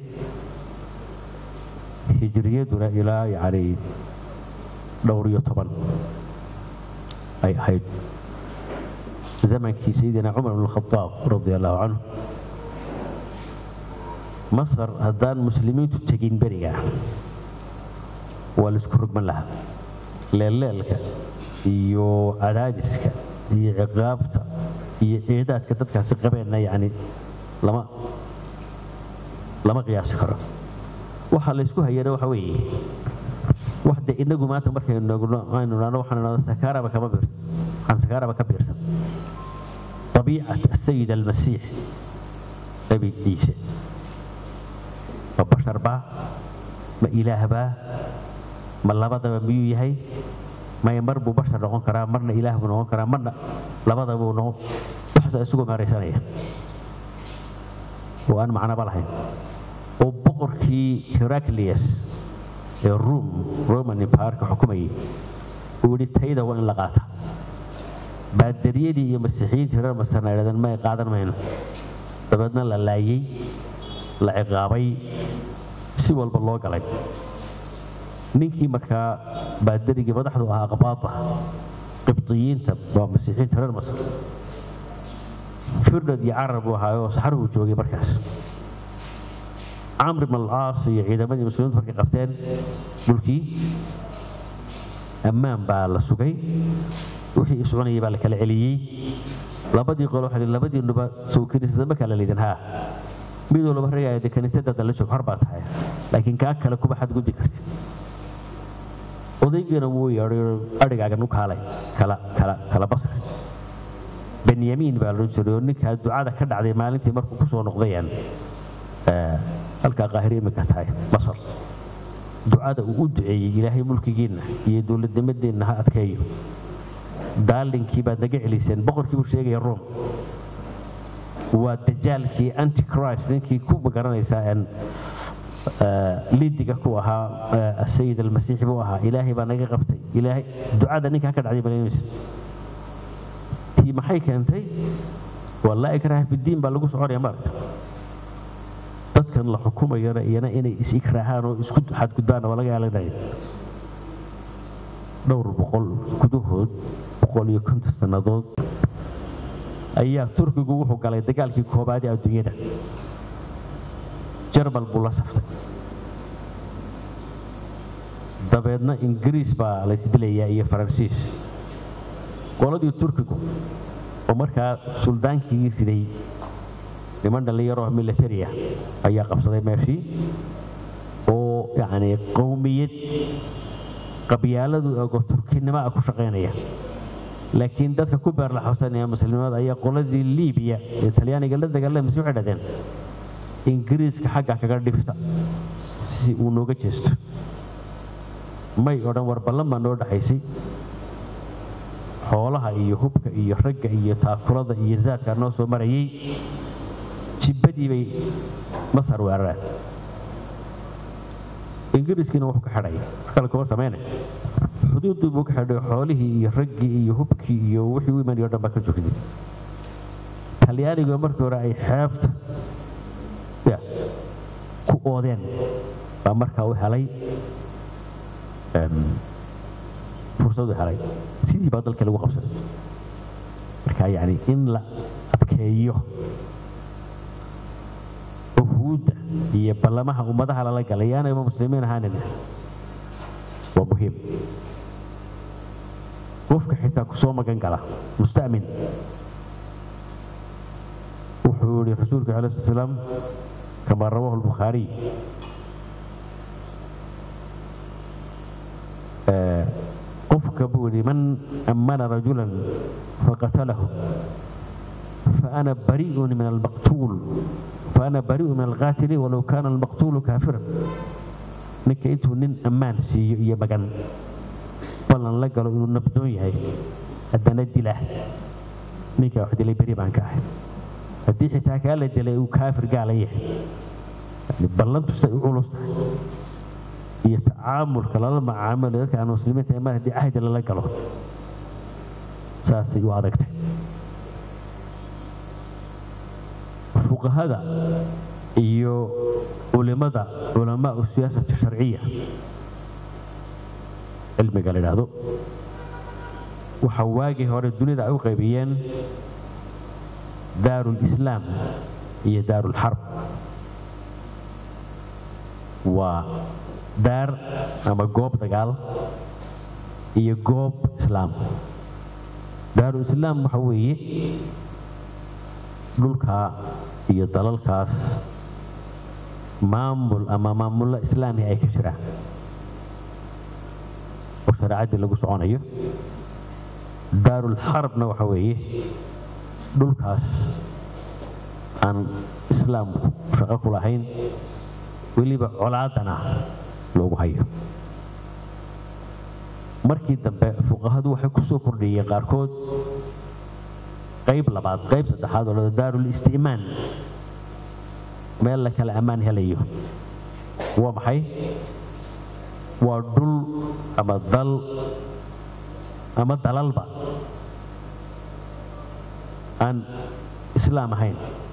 hijriyaduna ilaa yani dhowr iyo 10 ay ahayd zamankii sayidina cumar ibn khataab radiyallahu anhu masar haddaan muslimiintu tegin beriga waa laisku rogman lahaa leelleelka iyo cadaadiska iyo ciqaabta iyo eedaadka dadkaasi qabeenna yani lama qiyaasi karo waxa la isku hayana waxa weeye waxda inagu maanta markaynu nagno waxaan nado sakaaraba kama biirsan waxaan sakaaraba ka biirsan طبيعة السيد المسيح نبي عيسى ما بشر با ما إله با ma labadaba miyuu yahay maya mar buu bashar noqon karaa marna ilaah buu noqon karaa marna labadaba buu noqon waxaas isugu meeraysanaya oo aan macnaba lahayn oo boqorkii Heraclius ee Roman Empire-ka xukumayay uu yidhi tayda waa in la qaata baadariyadii iyo masiixiyiintii reer masarna yidhahdeen ma ay qaadan mayno dabeedna la laayay la ciqaabay si walba loo galay ninkii markaa baadarigii madaxdu ahaa aqbaata qibtiyiinta waa masiixiyiinta reer masar firdad iyo carab uu ahaa oo saxaruhu joogay markaas عمرو بن العاص يعيدمني المسلمين فرق قبتين ملكي أمام بالسوقي وحي إسرائيل بالك العليي لابد يقولوا حلي لابد إنه سو كنيسة ما كان ليدنها بيدو لو بحرية إذا كنيسة تدلش حربات هاي لكن كأكل كوب حد قد ذكرت وذيك نووي أرجع عنو كلا بصر بنيامين بالرجل إنك الدعاء كذا عادي ما أنت مركو كسر نقضيان halka qaahiriye ma ka tahay Masar ducada uu duceeyay Ilaahay mulkigiina iyo dawladnimadeena ha adkeeyo daalinkii baad naga celiseen boqorkii uu sheegay Rome waa dajaalkii antichrist ninkii ku magaranaysa aan liidiga ku ahaa sayid al-masiix buu ahaa Ilaahay baa naga qabtay Ilaahay ducada ninka ka dhacday baleemis tii maxay keentay wallahi ikraah fi diin baa lagu soconayaa maarta dadkan la xukumayana iyana inay is-ikraahaan oo isku xadgudbaan oo laga yeelanayo dhowr boqol gudahood 150 sanadood ayaa Turkigu wuxuu galay dagaalkii koobaad ee adduunyada Jarmal buu la saftay dabeedna Ingiriis baa la isdilayay iyo Faransiis qoladii Turkigu oo markaa suldaankii riday لمن اللي يروح ميليتريا أي قبضة ماشي أو يعني قومية قبيلة أو تركيا ما أكو شقينية لكن ده كبر لحسن يا مسلمات أي قلة ليبيا الإيطاليان قال له مسيح عددين إنجليز كحاجة كقدر يفتح ونوجه جست ما يقدر وربلا ما نور حيسي حولها يهوبك يحرق يتأكل يزاد كناس ومريء جبدي بي مصر وعراء إنجليز كانوا وحكي حرائي قال كوا سمعنا حدود بوك حدا حوله يرجع يهبك يوحي ومن يرد بكر جوكدي تلياني قمر كورا حافظ يا كوادين قمر كاوي حالي فرصة حالي سيدي بعض الكلام وقبسه مركا يعني إن لا أتكيه وجود هي بلمها ومدها على الجليان يا مسلمين هاننا ومهم وفق حتى كسوما جنجلا مستأمن وحول رسولك عليه الصلاة والسلام كما رواه البخاري وفق بولي من أمن رجلا فقتله فأنا بريء من المقتول فأنا بريء من القاتل ولو كان المقتول كافرا نكيته نن أمان سي يبغان بلن لقلوا إنه نبدون يهي أدنى الدلاء نكا واحد اللي بريء بان كاهي هدي حتى قال الدلاء وكافر قال يه يعني بلن تستيقوا يتعامل كلام مع عمل ذلك عن مسلمين تأمل هدي أحد اللي لقلوا ساسي وعدكته فقهاء iyo culimada علماء السياسة الشرعية cilmiga la yiraahdo waxa waagi hore dunida ay u qaybiyeen daarul islaam iyo daarul harb waa daar ama goob dagaal iyo goob islaam daarul islaam waxa weeye dhulka iyo dalalkaas maamul ama maamul islaami ay ka jiraan oo shariicada lagu soconayo daarul harbna waxa weeye dhulkaas aan islaam shaqo ku lahayn waliba colaadana loogu hayo markii dambe fuqahadu waxay ku soo kordhiyeen qaarkood qayb labaad qayb saddexaad oo la daarul istiimaan meel la kala ammaan helayo waa maxay waa dhul ama dal ama dalalba aan islaam ahayn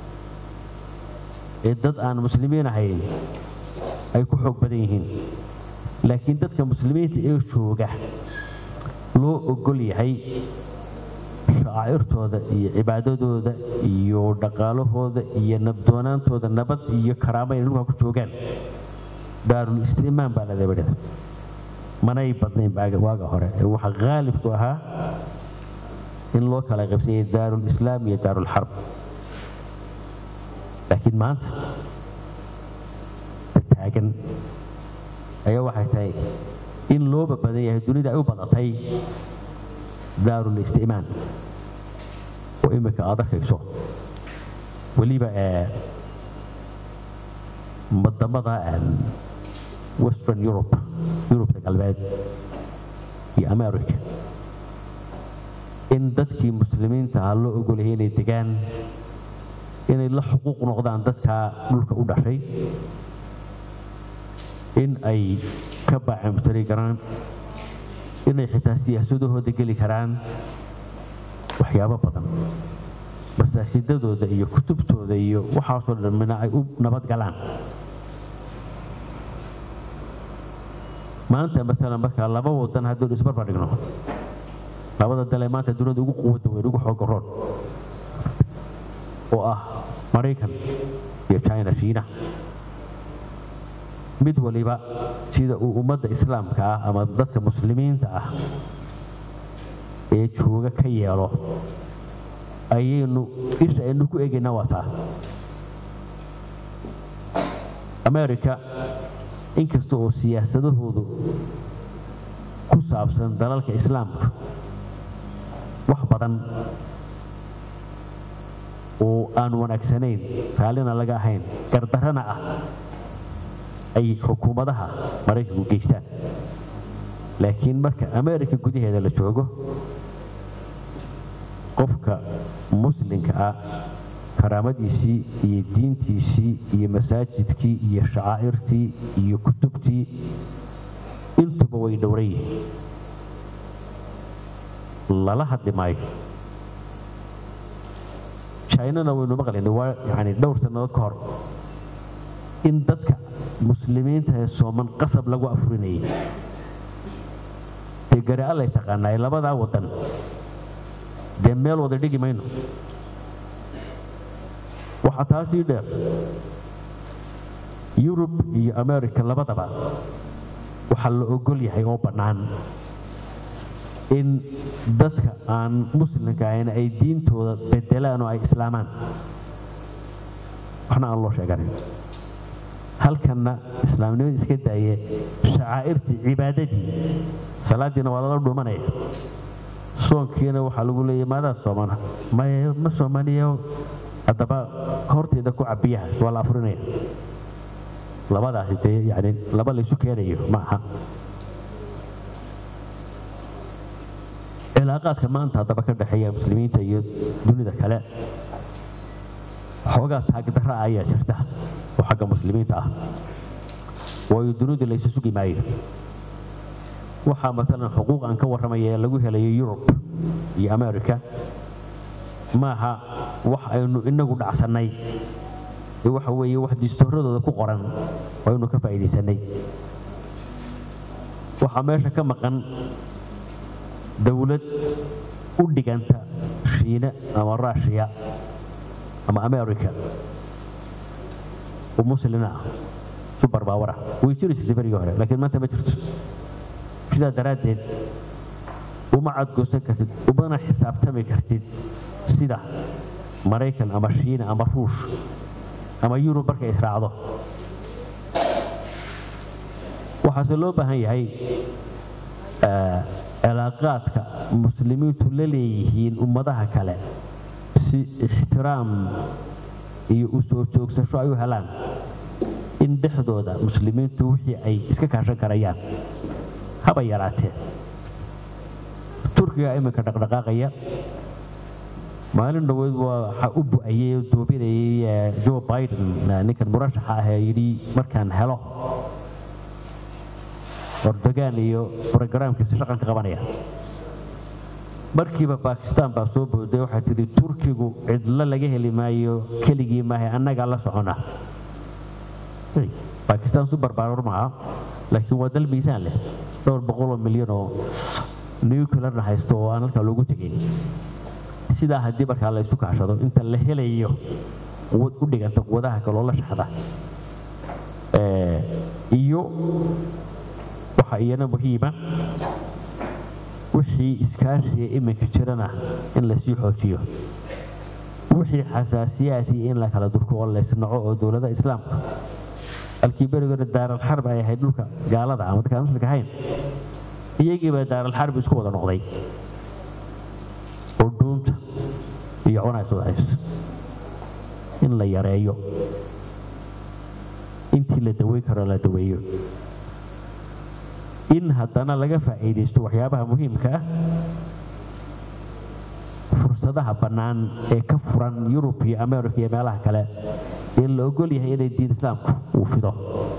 ee dad aan muslimiin ahayn ay ku xoog badan yihiin laakiin dadka muslimiinta ee jooga loo ogol yahay shacairtooda iyo cibaadadooda iyo dhaqaalahooda iyo nabdoonaantooda nabad iyo karaamo inay dhulka ku joogaan daarul istiimaan baa la dabadhada manay badnayn waaga hore waxa qaalibku ahaa in loo kala qaybsanyay daarul islaam iyo daarul xarb laakiin maanta taagan ayaa waxay tahay in looba badan yahay dunida ay u badatay daarul istiimaan oo imika aad arkayso weliba wadamada western yurubta galbeed iyo america in dadkii muslimiinta ah loo ogolyahay inay degaan inay la xuquuq noqdaan dadka dhulka u dhashay in ay ka baacimtari karaan inay xitaa siyaasadahooda geli karaan waxyaabo badan masaajidadooda iyo kutubtooda iyo waxaasoo dhamina ay u nabad galaan maanta maalan marka laba wadan hadduu isbarbar dhigno labada dale maanta dunida ugu quwadda weyn ugu xoog roon oo ah Mareykan iyo China Shiina mid waliba sida uu ummadda islaamka ah ama dadka muslimiinta ah ee jooga ka yeelo ayaynu isha aynu ku eegayna wataa America inkasta oo siyaasadahoodu ku saabsan dalalka islaamka wax badan oo aan wanaagsanayn kaalina laga ahayn gardarana ah ay xukuumadaha Mareykanku geystaan laakiin marka America gudaheeda la joogo qofka muslimka ah karaamadiisii iyo diintiisii iyo masaajidkii iyo shacairtii iyo kutubtii intuba way dhowray lala hadli maayo China waynu maqlaynay waa yani dhowr sanadood ka hor in dadka muslimiinta ee sooman qasab lagu afurinayay garaa la taqaanay labada wadan de meel wada dhigi mayno waxa taasi dheer Europe iyo America labadaba waxa la ogol yahay oo banaan in dadka aan muslimka ahayn ay diintooda bedelaan oo ay islaamaan waxna aan loo sheeganin halkana islaamnimada iska daaye shacairtii cibaadadii salaadina waa la dhumanaya soonkiina waxa lagu leeyahay maada soomana ma soomaniyo adaba horteeda ku cabiyaha waa la afurinaya labadaas yani laba la isu keenayo maaha cilaaqaadka maanta hadaba ka dhaxeeya muslimiinta iyo dunida kale xoogaa taagdarra ayaa jirta oo xagga muslimiinta ah waayo dunida la isu sugi maayo waxaa matalan xuquuq aan ka warramaya ee lagu helayo Europe iyo America maaha wax aynu inagu dhacsannay waxa weeye wax distooradooda ku qoran oo aynu ka faa'iideysanay waxa meesha ka maqan dawlad u dhiganta Shiina ama Russia ama America oo muslimiina super power way jirtay bariga hore laakiin maanta ma jirto sida daraadeed uma cad goosan kartid ubana xisaabtami kartid sida Mareykan ama Shiina ama Ruush ama Europe markay israacdo waxa loo baahan yahay cilaaqaadka muslimiintu la leeyihiin ummadaha kale si ixtiraam iyo u soo joogsasho ay u helaan in dhexdooda muslimiintu wixii ay iska kaashan karayaan haba yaraatee turkiga iminka dhaqdhaqaaqaya maalin dhaweyd waa u bu'ayay oo doobinayay Joe Biden ninkan murashaxa ah ee yidhi markaan helo Erdogan iyo programkiisa shaqan ka qabanaya markiiba Pakistan baa soo booday waxay tiri Turkigu cidla laga heli maayo keligii maahay annaga la socona Pakistan super power maaha laakiin waa dal miisaan leh 200 milyan oo nuclear haysto oo aan halka loogu tagay sida haddii markaa la isu kaashado inta la helayo quwad u dhiganta quwadaha kale oo la shaxda iyo waxa iyana muhiima wixii iskaashiga iminka jirana in la sii xoojiyo wixii xasaasiyaadii in la kala durko oo la isnaco oo dowladda islaamka halkii berigooda daaral xarb ay ahayd dhulka gaalada ama dadka muslimka ahayn iyagiiba daaral xarb isku wada noqday oo dhuunta iyo cunays wada haysta in la yareeyo intii la daweyn karo la daweeyo in haddana laga faa'iidaysto waxyaabaha muhiimka ah fursadaha bannaan ee ka furan Yurub iyo Ameerika iyo meelaha kale ee la ogol yahay inay diin islaamku uu fido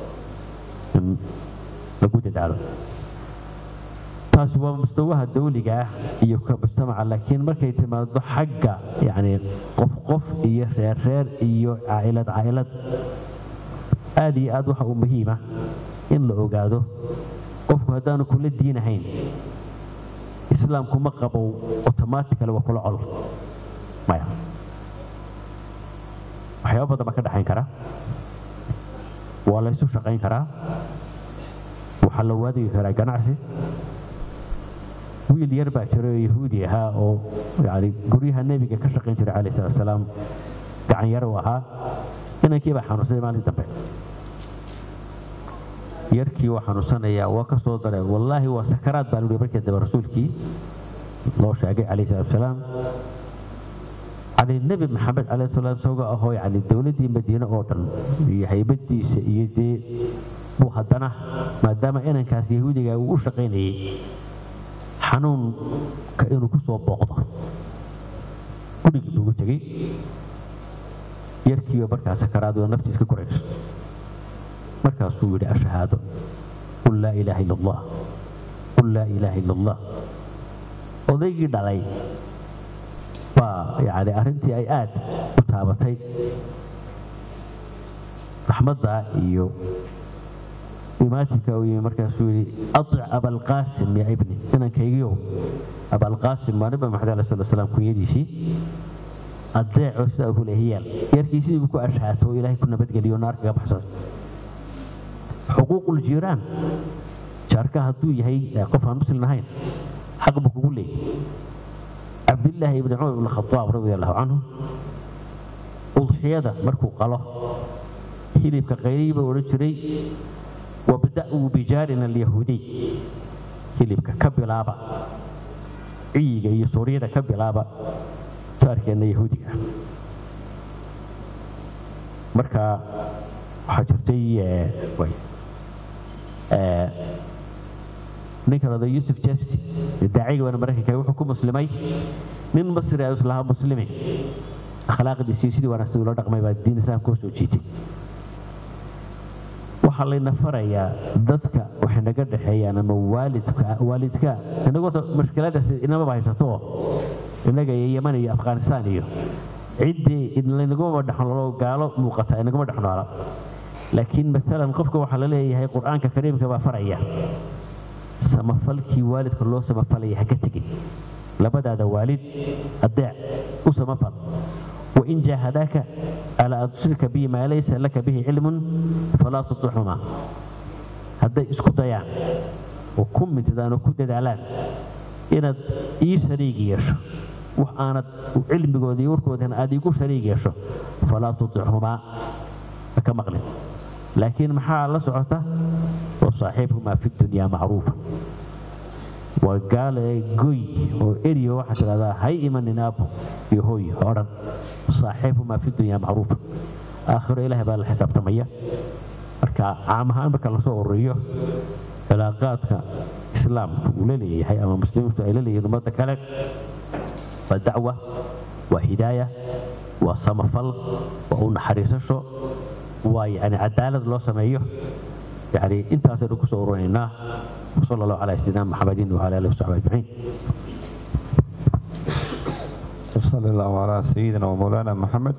lagu dadaalo taasi waa mustawaha dawliga ah iyo ka mujtamaca laakiin markay timaado xagga yani qof iyo reer iyo caa'ilad aad iyo aad waxa uu muhiim ah in la ogaado qofku haddaanu kula diin ahayn islaamku ma qabo automatically waa kula col maya waxyaabo badan baa ka dhaxayn kara waa la isu shaqayn karaa waxaa la waadigi karaa ganacsi wiil yar baa jiro yahuudi ahaa oo yani guryaha nebiga ka shaqayn jiray calayhi salaatu wasalaam gacan yar uu ahaa inankii baa xanuunsaday maalin dambe yarkii waa xanuunsanayaa waa ka soo daray wallaahi waa sakaraad baa lagu markii dambe rasuulkii loo sheegay calayhi salaatu wasalaam على النبي محمد عليه الصلاة والسلام هو يعني الدولة دي مدينة أوردن يحيبتي سيدي وحدنا ما دام أنا كاس يهودي وشقيني حنون كأنه كسوة بعضه كل يقول تجي يركي وبركة سكرات ونفتي كقريش مركز سوري أشهد قل لا إله إلا الله قل لا إله إلا الله وذيك علي يعني أرنتي أي آد وتابتي أحمد إيو إماتك ويا مركز سوري أطع أبا القاسم يا ابني أنا كيجيو أبا القاسم ما نبى محمد عليه الصلاة والسلام كويدي شيء أضيع عساه الهيال يركي سيد بكو أشهاته إلهي كنا بدقى ليونار كبحصر حقوق الجيران شاركها دوي هي قفها مسلم هين حق بكو لي عبد الله بن عمر بن الخطاب رضي الله عنه أضحية مركو قاله هيلب كغريبة ورجري وبدأوا بجارنا اليهودي هيلب كبلابا عيجا يسورينا كبلابا تاركنا يهودي مركا حجرتي وي ninka rada Yusuf Jafsi daaciga wana markaa wuxuu ku muslimay nin Masri ah islaam muslimi akhlaaqdiisa sidii wanaagsan loo dhaqmay baa diin islaamka soo jiitay waxa la nafarayaa dadka waxa naga dhaxeeyaan ama waalidka inaga mushkiladaas inaba haysato inaga Yemen iyo Afghanistan iyo cidii in la inaga dhaxlo gaalo muuqata inaga dhaxnoala laakiin mesela qofka waxa la leeyahay quraanka kariimka baa faraya samafalkii waalidka loo samafalay ha ka tagin labadaada waalid adeec u samafal wa in jahadaka ala an tushrika bi ma laysa laka bihi ilmun fala tutihuma hadda isku dayaan oo kumintadaan ku dadaalaan inaad ii shariig yeesho wax aanad cilmigooda iyo warkoodan aad igu shariig yeesho fala tutihuma ka maqlin لكن محا الله سعوته وصاحبهما في الدنيا معروفة وقال قوي وإريو حتى هذا هاي إيمان نابو يهوي هورا صاحبهما في الدنيا معروفة آخر إله بالحساب تمية أركا عامها أنبك الله سوء الريو علاقاتك islaamku uu la leeyahay ama muslimiintu ay la leeyihiin ummadda kale waa dacwa waa hidaaya waa samafal waa u naxariisasho waa yani cadaalad loo sameeyo يعني انت هسه كسو ورينا وصلى الله على سيدنا محمد وعلى اله وصحبه اجمعين. صلى الله على سيدنا ومولانا محمد.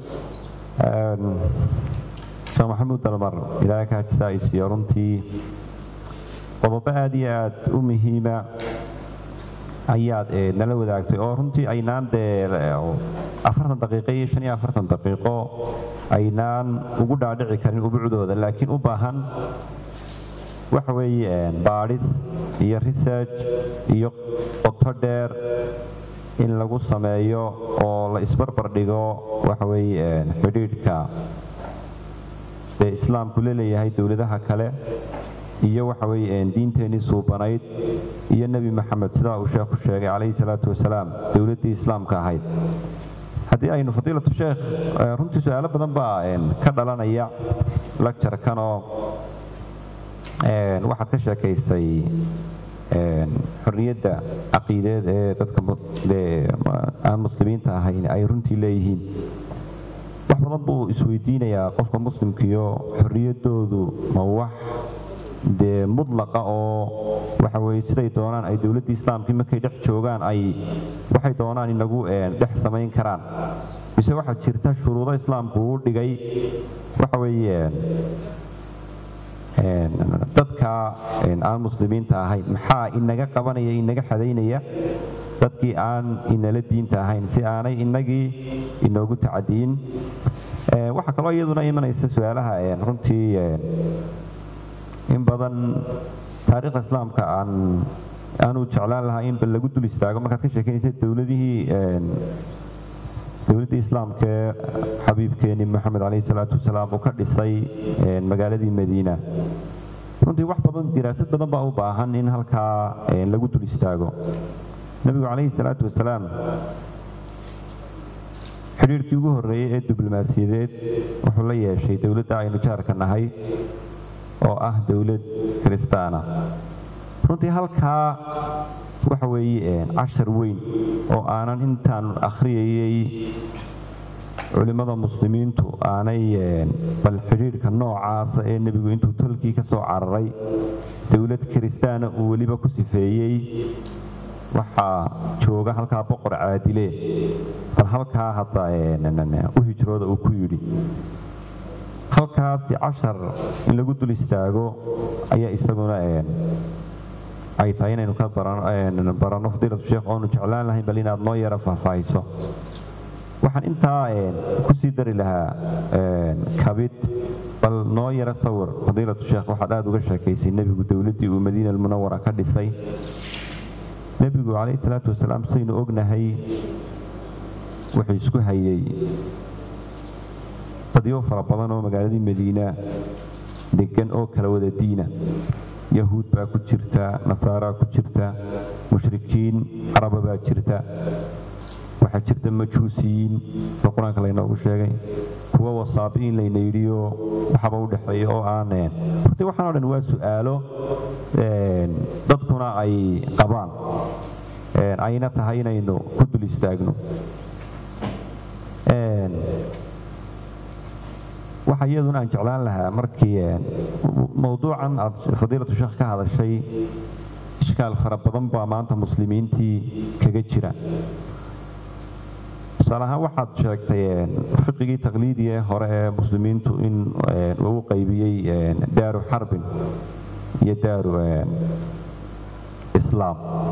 شيخ محمود دلمر الى كاجساي سيرنتي qodobbaad u muhiima ayaad nala wadaagtay oo runtii aynaan dee 40 daqiiqo iyo 45 daqiiqo aynaan ugu dhaadhici karin ubucdooda laakiin u baahan waxa weeye baadhis iyo research iyo qoto dheer in lagu sameeyo oo la isbarbar dhigo waxa weeye xidhiidhka ee islaamku leeyahay dawladaha kale iyo waxa weeye diinteeni suubanayd iyo nabi maxamed sida uu sheekhu sheegay calayhi salaatu wasalaam dawladda islaamka ahayd haddii aynu fadiilatu sheekh runtii su'aalo badan baa ka dhalanaya lecture-kan oo waxaad ka sheekaysay xorriyadda caqiideed ee dadka aan muslimiinta ahayn ay runtii leeyihiin wax badan buu isweydiinayaa qofka muslimkiyo xorriyaddoodu ma wax dee mudlaqa oo waxa weeye siday doonaan ay dawladda islaamka markay dhex joogaan ay waxay doonaan inagu dhex samayn karaan mise waxaa jirta shuruudo islaamku uu dhigay waxa weeye dadka aan muslimiinta ahayn maxaa inaga qabanaya inaga xadaynaya dadkii aan inala diinta ahayn si aanay inagii inoogu tacadiyin waxaa kaloo iyaduna imanaysa su'aalaha runtii in badan taariikhda islaamka aanu jeclaan lahaa in bal lagu dul istaago markaad ka sheekeynaysa dawladdii islaamka ee xabiibkeeni maxamed calayhi salaatu wasalaam uu ka dhisay magaaladii madiina runtii wax badan diraasad badan baa u baahan in halkaa lagu dul istaago nebigu calayhi salaatu wasalaam xidhiidhkii ugu horreeyey ee diblomaasiyadeed wuxuu la yeeshay dawladda aynu jaarka nahay oo ah dawlad kiristaana runtii halkaa waxa weeye cashar weyn oo aanan intaan akhriyayay culimmada muslimiintu aanay bal xidhiidhka noocaasa ee nebigu intuu tolkii ka soo cararay dawlad kiristaana uu weliba ku sifeeyey waxaa jooga halkaa boqor caadile bal halkaa hadda u hijrooda uu ku yidhi halkaasi cashar in lagu dul istaago ayaa isaguna ay tahay inaynu ka barano fadiilatu sheekh oonu jeclaan lahayn bal inaad noo yara faahfaahiso waxaan intaa ku sii dari lahaa kabid bal noo yara sawir fadiilatu sheekh waxaad aada uga sheekaysay nebigu dawladdii uu madiina almunawara ka dhisay nebigu calayhi salaatu wasalaam sidaynu ognahay wuxuu isku hayay dadyo fara badan oo magaaladii madiina degan oo kala wada diina yahuud baa ku jirta nasaaraa ku jirta mushrikiin caraba baa jirta waxaa jirta majuusiyiin oo qur-aanka laynoogu sheegay kuwa wasaabiin layna yidhiyo waxaba u dhexeeya oo aaneen horta waxaan o dhan waa su'aalo dadkuna ay qabaan ayna tahay inaynu ku dul istaagno waxa iyaduna aan jeclaan lahaa markii mowduucan aad fadiilatu sheekh ka hadashay ishkaal fara badan baa maanta muslimiintii kaga jira tusaale ahaan waxaad sheegtay fiqigii taqliidiga ee hore ee muslimiintu in lagu qaybiyey daaru xarbin iyo daaru islaam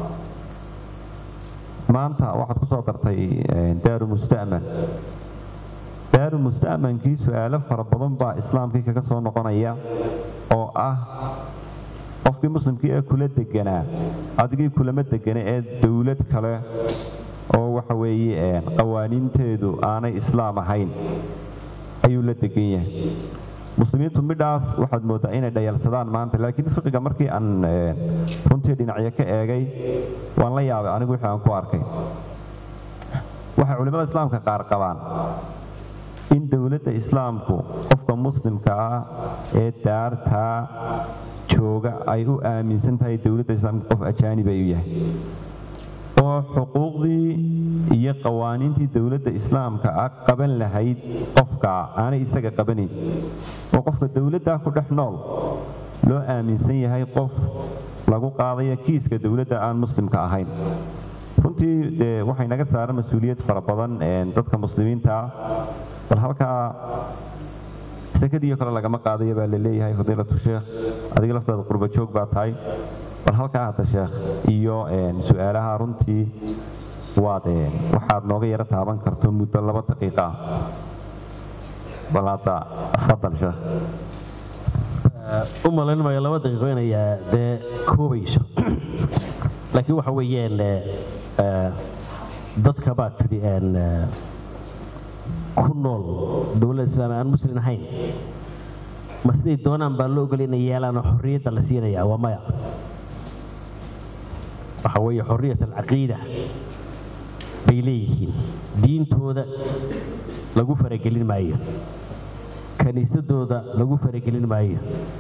maanta waxaad ku soo dartay daaru musta'man daaru musta'mankii su'aalo fara badan baa islaamkii kaga soo noqonaya oo ah qofkii muslimkii ee kula deganaa adigii kulama degana ee dawlad kale oo waxa weeye qawaaniinteedu aanay islaam ahayn ayuu la degan yahay muslimiintu midhaas waxaad mooddaa inay dhayalsadaan maanta laakiin fiqiga markii aan runtii dhinacyo ka eegay waan la yaabay anigu wixii aan ku arkay waxay culimmada islaamka qaar qabaan in dawladda islaamku qofka muslimka ah ee daartaa jooga ay u aaminsan tahay dowladda islaamka qof ajaanib ay u yahay oo xuquuqdii iyo qawaaniintii dowladda islaamka ah qaban lahayd qofka aanay isaga qabanayn oo qofka dowladda ku dhex nool loo aaminsan yahay qof lagu qaadayo kiiska dowladda aan muslimka ahayn runtii waxay naga saaran mas-uuliyad fara badan dadka muslimiinta ah bal halkaa sakadiyo kale lagama qaadayo baa la leeyahay fadiilatu sheekh adiga laftaada qurba joog baa tahay bal halkaa hadda sheekh iyo su-aalaha runtii waxaad nooga yaro taaban karto muddo 2 daqiiqa ah bal hadda fadal sheekh umalan ma 2 daqiiqo inay dee koobayso laakiin waxa weeyaan dadka baa tiri ku nool dowladda islaamiga aan muslim ahayn ma siday doonaan baa loo ogol inay yeelaan xorriyadda la siinaya waa maya waxa weeye xorriyat alcaqiida bay leeyihiin diintooda lagu faragelin maayo kaniisadooda lagu faragelin maayo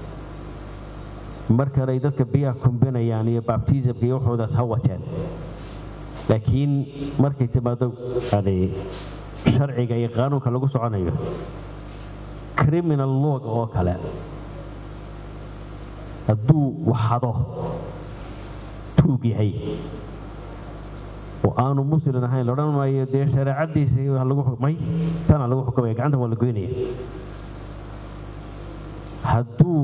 markan ay dadka biyaha kumbinayaan iyo baptismka iyo waxoodaas ha wateen laakiin markay timaado sharciga iyo qaanuunka lagu soconayo criminal law oo kale hadduu waxado tuug yahay oo aanu muslim ahayn la odhan maayo dee shareecadiisa lagu xukmay tana lagu xukumaya gacanta waa la goynaya hadduu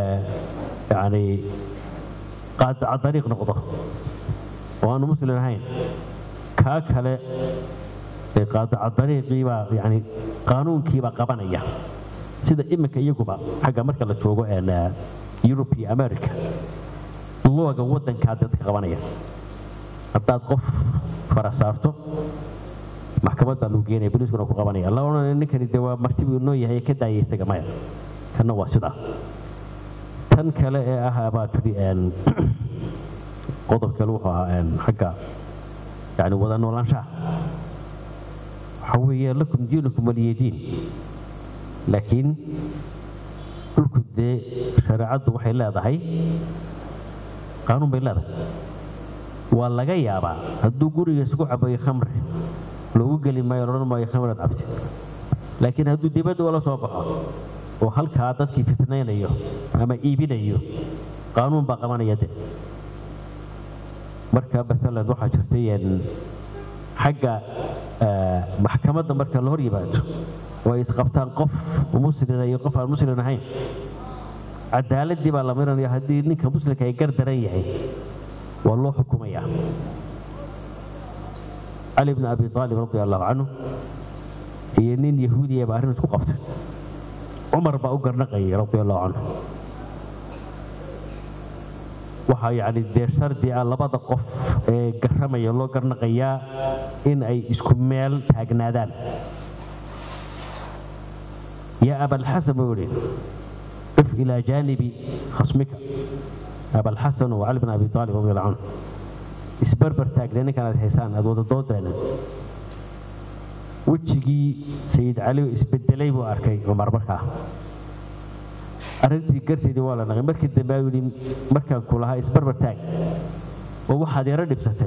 qaadaca dariiq noqdo oo aanu muslim ahayn kaa kale qaadaca dariiqiibaa qaanuunkiibaa qabanaya sida iminka iyaguba xagga marka la joogo Europe iyo America looga waddankaa dadka qabanaya haddaad qof fara saarto maxkamad baa lagu geenaya booliiskuna ku qabanaya la odhanaya ninkani dee waa martibi noo yahay ka daaya isaga maya kana waa sidaa tan kale ee ah baa tidhi qodob kale wuxuu ahaa xagga wada noolaanshaha waxa weeye lakum diinukum waliya diin laakiin dhulku dee shareecaddu waxay leedahay qaanuun bay leedahay waa laga yaabaa hadduu gurigiisa ku cabayo khamri loogu geli maayo odhan maayo khamriad cabti laakiin hadduu dibadda ula soo baxo oo halkaa dadkii fitnaynayo ama iibinayo qaanuun baa qabanaya de marka maalan waxaa jirtay xagga maxkamadda marka la hor yimaado oo ay isqabtaan qof muslina iyo qof aan muslim ahayn cadaaladii baa la marinaya haddii ninka muslimka ay gar daran yahay waa loo xukumayaa cali bn abi aalib radi allahu canhu iyo nin yahuudiya baa arrin isku qabtay cumar baa u garnaqayay radi allahu canhu waxaa dee shardi ah labada qof ee garamaya loo garnaqayaa in ay isku meel taagnaadaan yaa abalxasan buu yidhi qif ilaa jaanibi khasmika abalxasan oo cali bn abi aalib radi allahu canhu isbarbar taagdee ninkan aad haysaan aad wada doodeena wejigii sayid cali isbedelay buu arkay cumar markaa arrintii garteedii waa la naqay markii dambe ayuu yidhi markaan ku lahaa isbarbar taag oo waxaad yaro dhibsatay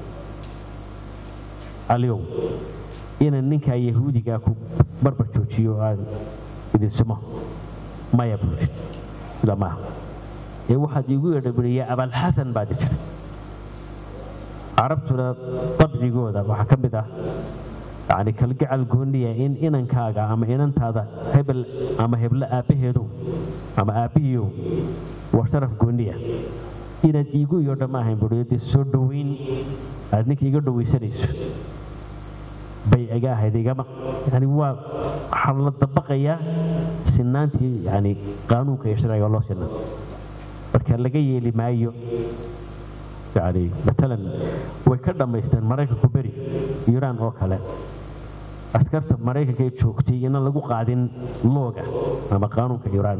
caliyow inaan ninkaa yahuudigaa ku barbar joojiyo aan idin simo maya buu yidhi sida maaha ee waxaad iigu yeedha buri yaa abalxasan baad jirta carabtuna dabcigooda waxaa ka mid ah kalgacal gooniya in inankaaga ama inantaada hebel ama heblo aabbaheedow ama aabbihiiyow waa sharaf gooniya inaad iigu yeedha ma ahayn buri dee soo dhoweyn aad ninka iga dhowaysanayso bay iga ahayd igama waa waxaa la dabaqayaa sinaantii qaanuunka iyo sharciga loo sinaa marka laga yeeli maayo matalan way ka dhammaysteen maraykanku beri iiraan oo kale askarta maraykanka ee joogtay inaan lagu qaadin looga ama qaanuunka iiraan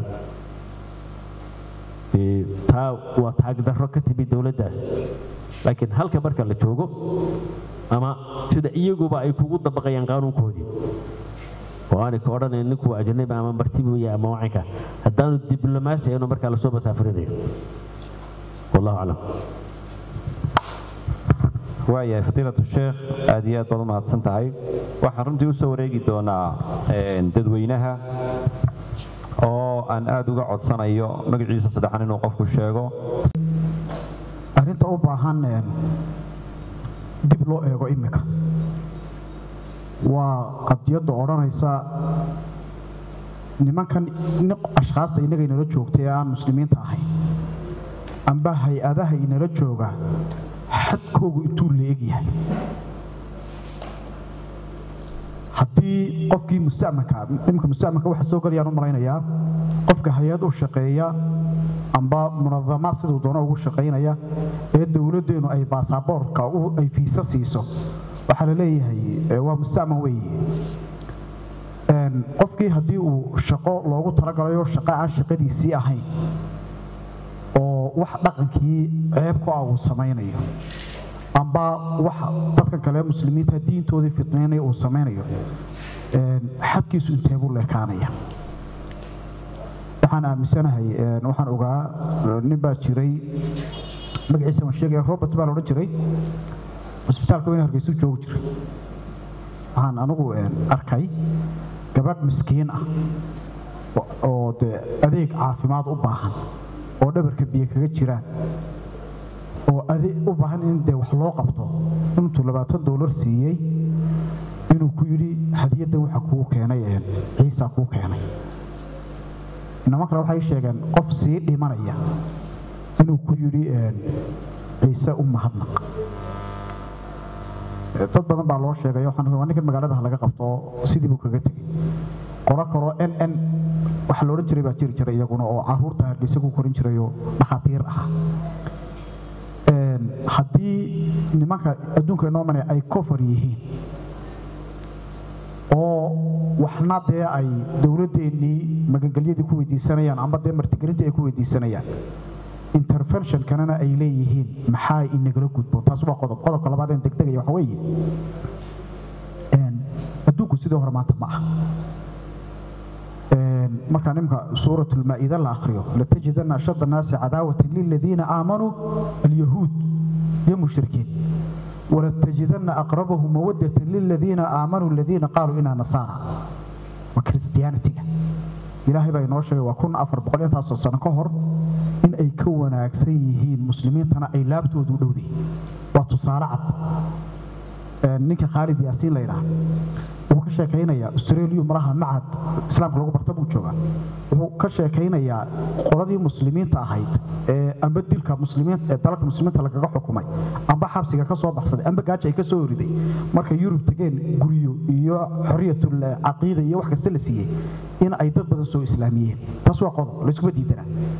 taa waa taagdarro ka timi dowladdaas laakiin halka marka la joogo ama sida iyaguba ay kugu dabaqayaan qaanuunkoodii وأنا كورن إنكوا أجنبي أما مرتبوا يا مواعيك هدانو الدبلوماسية إنه مركز على صوب سافرين والله أعلم. waaya fadiilatu sheekh aad iyo aad baad u mahadsan tahay waxaan runtii u soo wareegi doonaa dadweynaha oo aan aad uga codsanayo magaciisa saddexan inuu qofku sheego arrinta u baahan dib loo eego imika waa qadiyadda odhanaysa nimankan ashkhaasta innaga inala joogtay ee aan muslimiinta ahayn amba hay-adaha inala jooga xadkoogu intuu leeg yahay haddii qofkii imika mustacmalka waxa soo galayaan u malaynayaa qofka hay-ad u shaqeeya amba munadamaad siduu doono ugu shaqaynaya ee dowladdeenu ay baasaboorka ay fiisa siiso waxaa la leeyahay waa mustacmal weeye qofkii haddii uu shaqo loogu talagalayo shaqo aan shaqadiisii ahayn oo wax dhaqankii ceeb ku ah uu samaynayo amba wax dadkan kale muslimiinta diintoodii fitnaynaya uu samaynayo xadkiisu intee buu leekaanaya waxaan aaminsanahay waxaan ogaa nin baa jiray magaciisa waan sheegaya Robert baa la odhan jiray isbitaalka weyn Hargeysa joogi jiray waxaan anigu arkay gabadh miskiin ah oo adeeg caafimaad u baahan oo dhabarka biyo kaga jiraan oo adeeg u baahan in wax loo qabto intuu $20 siiyay inuu ku yiri hadiyaddan waxa kuu keenay ciisa kuu keenay inama kale waxay sheegeen qof sii dhimanaya inuu ku yiri ciisa u mahadnaq dad badan baa loo sheegay waxaan ninkan magaalada laga qabto sidii buu kaga tagay qora karo NN waxa la oran jiray baa jiray iyaguna oo caruurta Hargeysa ku korin jiray oo dhaqaatiir ah haddii nimanka adduunka inoo manay ay kofar yihiin oo waxna dee ay dowladeennii magangelyadii ku weydiisanayaan amba dee martigelintii ay ku weydiisanayaan intervention kanana ay leeyihiin maxaa inagala gudbo taas waa qodobka labaad ee degdegaya waxa weeye adduunku sidoo hore maanta ma aha marka nimka suuratul maa'ida la akhriyo la tajidanna ashadda an-naasi cadaawatan lil ladina aamanu al-yahuud ya mushrikiin ولا تجدن أقربهم مودة للذين آمنوا الذين قالوا إنا نصارى وكريستيانتي إلهي بين وشي وكن أفر بقولين تاسو سنة كهر إن أي كونا أكسيهين مسلمين تنا أي لابتو دودودي وتصارعت نيكا خالد ياسين ليلة وكشاكينا يا أستراليا مراها معهد إسلام كلو برتبو جوغا وكشاكينا يا قرادي مسلمين تاهيد أم بدل كمسلمين دلك مسلمين تلقى حكومي أم بحبسك كسو بحصد أم بقاجة كسو يريدي مركا يوروب تجين غريو يو حرية العقيدة يو وحكا السلسية إن أي ضد بدسو إسلامية تسوى قضاء ليس بديدنا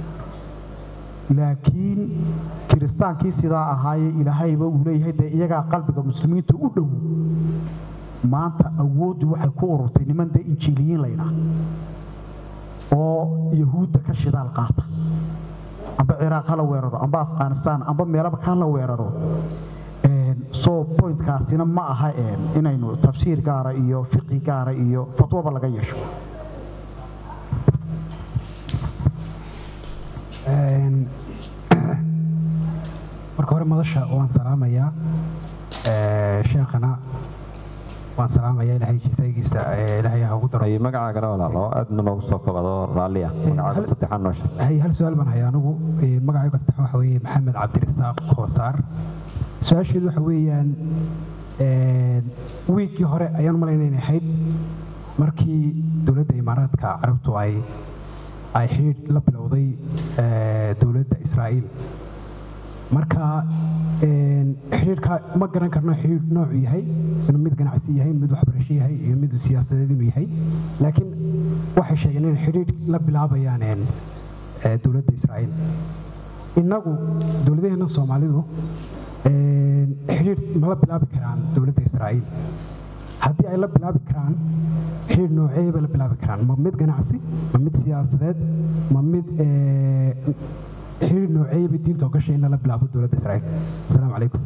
لكن كريستان كي سيدا هاي إلى هاي بولي هيدا إيجا قلبك المسلمين تقولوا maanta awooddu waxay ku ururtay niman injiiliyiin leeyna oo yahuudda ka shidaal qaata amba Ciraaq la weeraro amba Afghanistan amba meelaba ka la weeraro soo point kaasina ma aha inaynu tafsiir gaar ah iyo fiqh gaar ah iyo fatwa laga yeesho marka hore madasha waan salaamayaa sheekhana waan salaamaya ilaahay kiisaygiisa ilaahay ha ugu daro ay magacaaga walaalo aadna noogu soo kabado raaliya magacaaga saddexan noo sheeg hay hal su'aal baan hayaa anigu magacayga saddexan waxa weeye maxamed cabdirasaaq koosaar su'aasheedu waxa weeyaan wiigii hore ayaan malaynaynay ahayd markii dowladda imaaraadka carabtu ay xidhiidh la bilowday dowladda Israa'iil marka xiriirka ma garan karno xiriir nooc yahay inuu mid ganacsi yahay mid waxbarasho yahay iyo mid siyaasadeed inuu yahay laakiin waxay sheegeen in xiriir la bilaabayaan dowladda Israa'iil inagu dowladeena Soomaalidu xiriir ma la bilaabi karaan dowladda Israa'iil haddii ay la bilaabi karaan xiriir noocee la bilaabi karaan ma mid ganacsi ma mid siyaasadeed ma mid xiriir noocee diinta oo gashay in la bilaabo dowladda Israa'iil assalaamu calaykum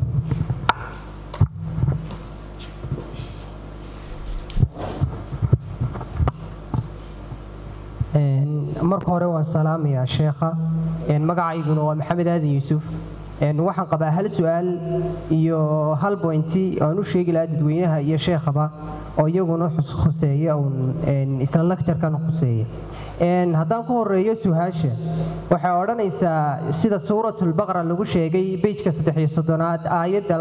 marka hore waan salaamayaa sheekha magacayguna waa maxamed aadan yuusuf waxaan qabaa hal su'aal iyo hal pointi aan u sheegi lahaa dadweynaha iyo sheekhaba oo iyaguna khuseeya isla lecture-kan khuseeya haddaan ku horeeyo su'aasha waxay odhanaysaa sida suuratul baqara lagu sheegay page-ka 3 aayadda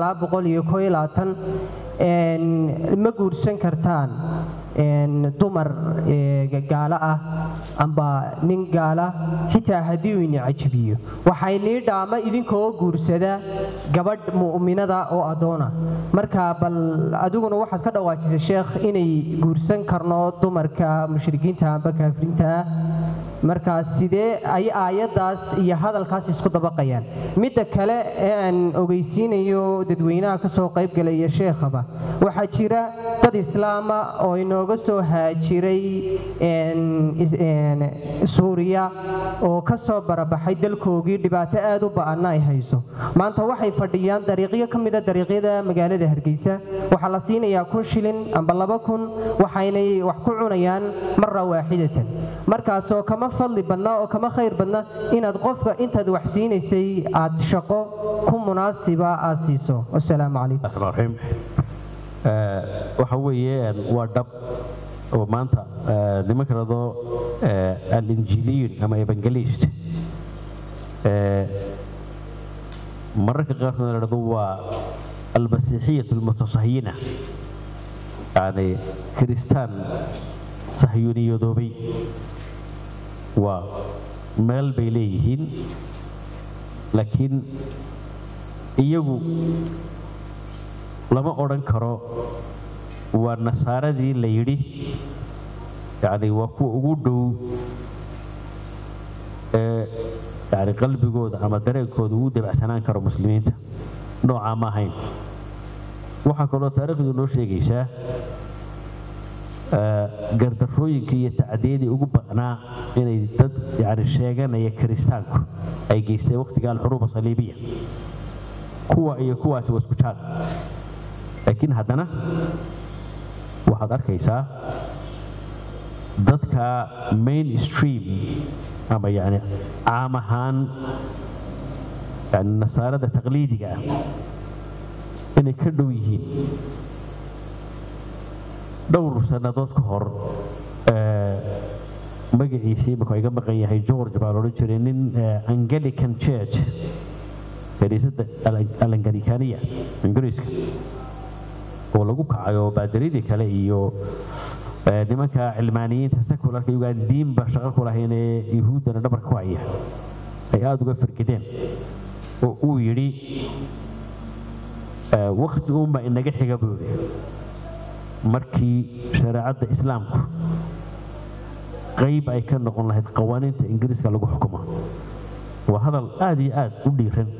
221 ma guursan kartaan dumar gaala ah amba nin gaala xitaa haddii uu ina cajibiyo waxay niidhaama idinkoo guursada gabadh mu'minada oo adoona marka bal adiguna waxaad ka dhawaajisay sheekh inay guursan karno dumarka mushrikiinta amba kaafiriinta marka sidee ay aayadaas iyo hadalkaas isku dabaqayaan midda kale ee aan ogeysiinayo dadweynaha ka soo qayb galaya sheekhaba waxaa jira dad islaama oo inooga soo haajiray suuriya oo ka soo barabaxay dalkoogii dhibaato aad u ba'anna ay hayso maanta waxay fadhiyaan dariiqyo ka mida dariiqyada magaalada hargeysa waxaa la siinayaa 1,000 shilin amba 2,000 waxaynay wax ku cunayaan marra waaxidatan markaasoo kama fadli badna oo kama khayr badna inaad qofka intaad wax siinaysay aad shaqo ku munaasiba aad siiso assalaamu calaykum waxa weeye waa dhab oo maanta nimanka rado al-injiliyin ama evangelist mararka qaarkood la rado waa al-masiixiyatu al-mutasahiyina yani kristaan sahyuuniyadoobay waa meel bay leeyihiin laakiin iyagu lama odhan karo waa nasaaradii la yidhi yani waa kuwa ugu dhow yani qalbigooda ama dareenkooda ugu dabacsanaan karo muslimiinta noocaa ma ahayn waxaa kaloo taariikhdu noo sheegaysaa gardarrooyinka iyo tacdiyadii ugu badnaa inay dad yani sheeganaya kiristaanku ay geysteen waqtiga alxuruub asaliibiya kuwa iyo kuwaasi waa isku jaad laakiin haddana waxaad arkaysaa dadka mainstream ama yani caam ahaan yani nasaarada taqliidiga ah inay ka dhow yihiin dhowr sannadood ka hor magaciisii markuu iga maqan yahay George baa la odhan jiray nin Anglican Church kaniisadda al-Anglikaniya ingiriiska oo lagu kacayo baadaridii kale iyo nimanka cilmaaniyiinta sekularka iyagaan diinba shaqo ku lahayn ee yuhuuddana dhabarka ku haya ay aada uga fargideen oo uu yidhi waqti uunbaa inaga xiga buu yidhi markii shareecadda islaamku qayb ay ka noqon lahayd qawaaniinta ingiriiska lagu xukumo waa hadal aad iyo aad u dhiiran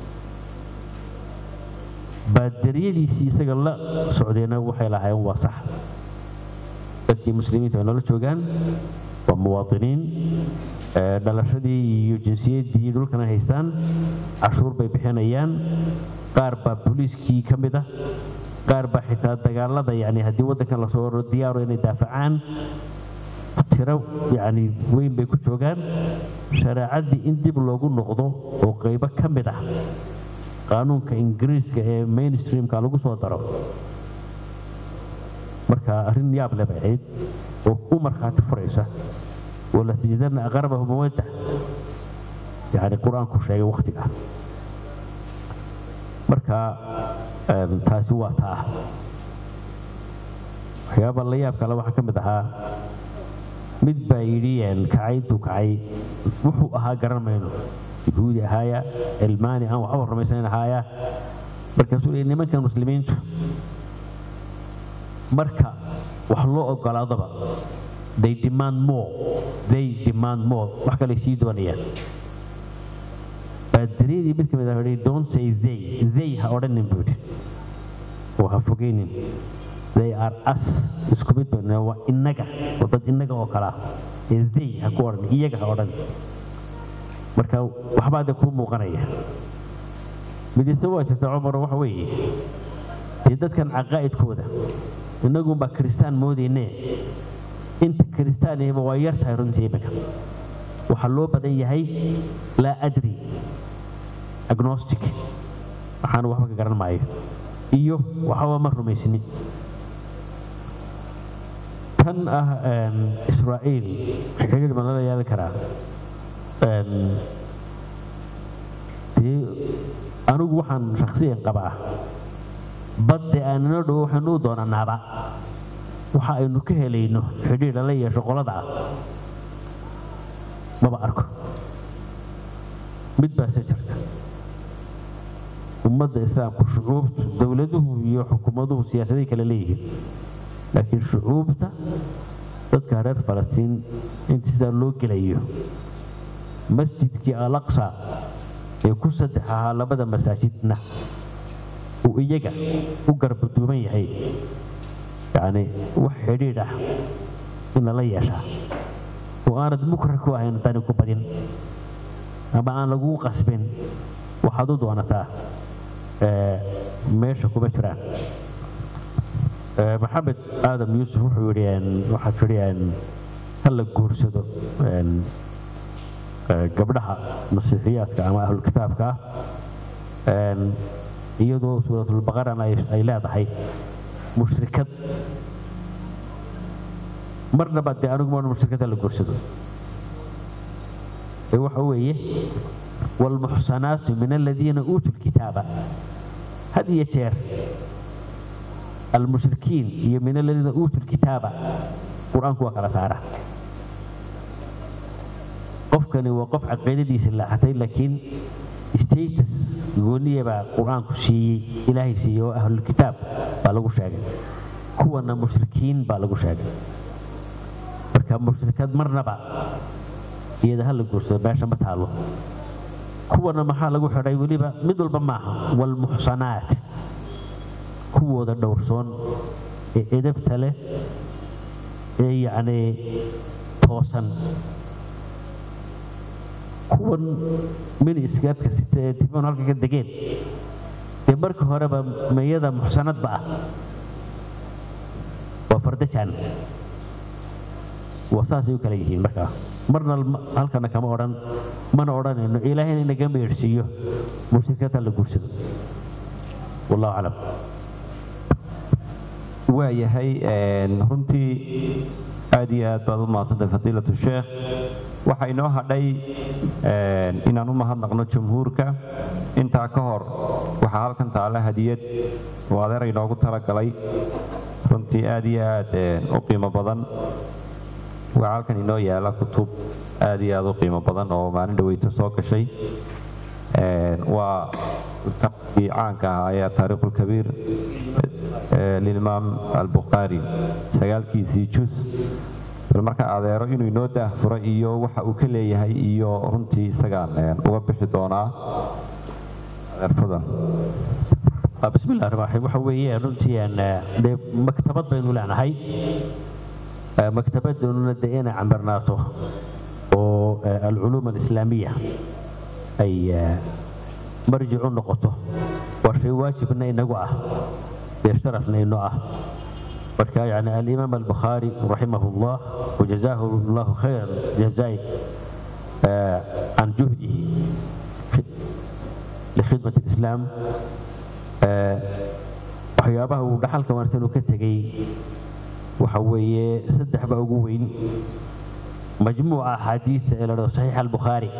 baadariyadiisii isaga la socdeena waxay lahaayeen waa sax dadkii muslimiinta ay noola joogaan waa muwaadiniin dhalashadii iyo jinsiyaddii dhulkana haystaan cashuur bay bixinayaan qaar baa booliiskii ka mid ah qaar baa xitaa dagaalada yani haddii waddankan lasoo oro diyaaro inay daafacaan tiro yani weyn bay ku joogaan shareecaddii in dib loogu noqdo oo qaybo ka mid ah qaanuunka ingiriiska ee mainstreamka lagu soo daro marka arrin yaab leh bay ahayd oo u markhaati furaysa wala tajidanna aqrabahum mawadda yani qur-aanku sheegay waqtiga marka taasi waa taa waxyaaba la yaab kale waxaa ka mid ahaa mid baa yidhi kacayntuu kacay wuxuu ahaa garan mayno yuhuudi ahaaya cilmaani aan waxba rumaysanin ahaaya markaasuu leeyay nimanka muslimiintu marka wax loo ogolaadaba they demand more wax kale sii doonayaan baadariyadii mid ka mid ah yidhi don't say they ha odhanin buu yidhi oo ha fogeynin they are us isku mid bayna waa innaga oo dad innaga oo kale ah they ha ku odhan iyaga ha odhan marka waxbaa de kuu muuqanaya midise waa jirta cumar waxa weeye dee dadkan caqaa'idkooda innagunbaa kiristaan moodayne inta kiristaanihba waa yar tahay runtii imika waxaa loo badan yahay laa adri agnostic waxaan waxba ka garan maayo iyo waxba ma rumaysnin tan ah Israa'iil xiriir ma la yeelan karaa anigu waxaan shakhsiyan qabaa badda aanana dhow waxaan u doonaanaaba waxa aynu ka helayno xiriir la yeesho qolada maba arko mid baa jirta ummadda islaamku shucuubtu dawladuhu iyo xukuumaduhu siyaasadaha kala leeyihiin laakiin shucuubta dadka reer Falastiin inta sida loo gelayo masjidkii al-Aqsa ee ku saddexaha labada masaajidna uu iyaga u garbaduuban yahay yani wax xidhiidh ah in la yeeshaa oo aanad mukrah ku ahayn tani ku badin ama aan lagu qasbin waxaad u doonataa meesha kuma jiraan maxamed aadam yuusuf wuxuu yidhi waxaad fidhiyaan hala guursado gabdhaha masiixiyaadka ama ahlul kitaabka iyadoo suuratul baqarana ay leedahay mushrikad marnaba dee anigu ma mushrikada la guursado waxa weeye والمحصنات من الذين أوتوا الكتاب هذه يتير المشركين من الذين أوتوا الكتاب قرآن كوا كلا سارة قف كان وقف عقيدة دي سلاحتين لكن ستيتس يقول لي بقى قرآن كشي إلهي شيء أهل الكتاب بالغوا شاقة كوانا مشركين بالغوا شاقة بركب مشركات مرنا بقى إذا هل الجرس باشا متعلو كوانا محل لغو حراي وليبا مدول بماها والمحصنات كوا ذا دورسون إدبت له يعني توسن كون من إسكاب كستة تبون هالك كدقين يبرك هربا ميدا محصنات بقى وفردشان وساسي وكليهين بكا مرنا halkana kama oran mana oranayno ilaahay inaga meersiyo mushrikada la guursado wallahu alam waa yahay runtii aad iyo aad baad u maadsantahay fadiilatu sheekh waxa inoo hadhay inaan u mahadnaqno jumhuurka intaa ka hor waxa halkan taala hadiyad oo adeer inoogu talagalay runtii aad iyo aad u qiimo badan waxa halkan inoo yaala kutub aad iyo aad u qiimo badan oo maalin dhaweyto soo gashay waa kitaabkii caanka ahaa ee taariikhul kabiir lilimaam al-Bukhari sagaalkiisii juz marka adeero inuu inoo daahfuro iyo waxa uu ka leeyahay iyo runtii isagaan uga bixi doonaa adeerfadan بسم الله الرحمن الرحيم waxa weeye runtii maktabad baynu leenahay مكتبتنا دينا عمرناته والعلوم الإسلامية أي مرجع نقطه وشيء واجبنا إنه يشترفنا إنه وكا يعني الإمام البخاري رحمه الله وجزاه الله خير جزاء عن جهده لخدمة الإسلام وحيابه ودحل كمان سنو كتغي وحوي صدح بأقوين مجموعة حديث إلى صحيح البخاري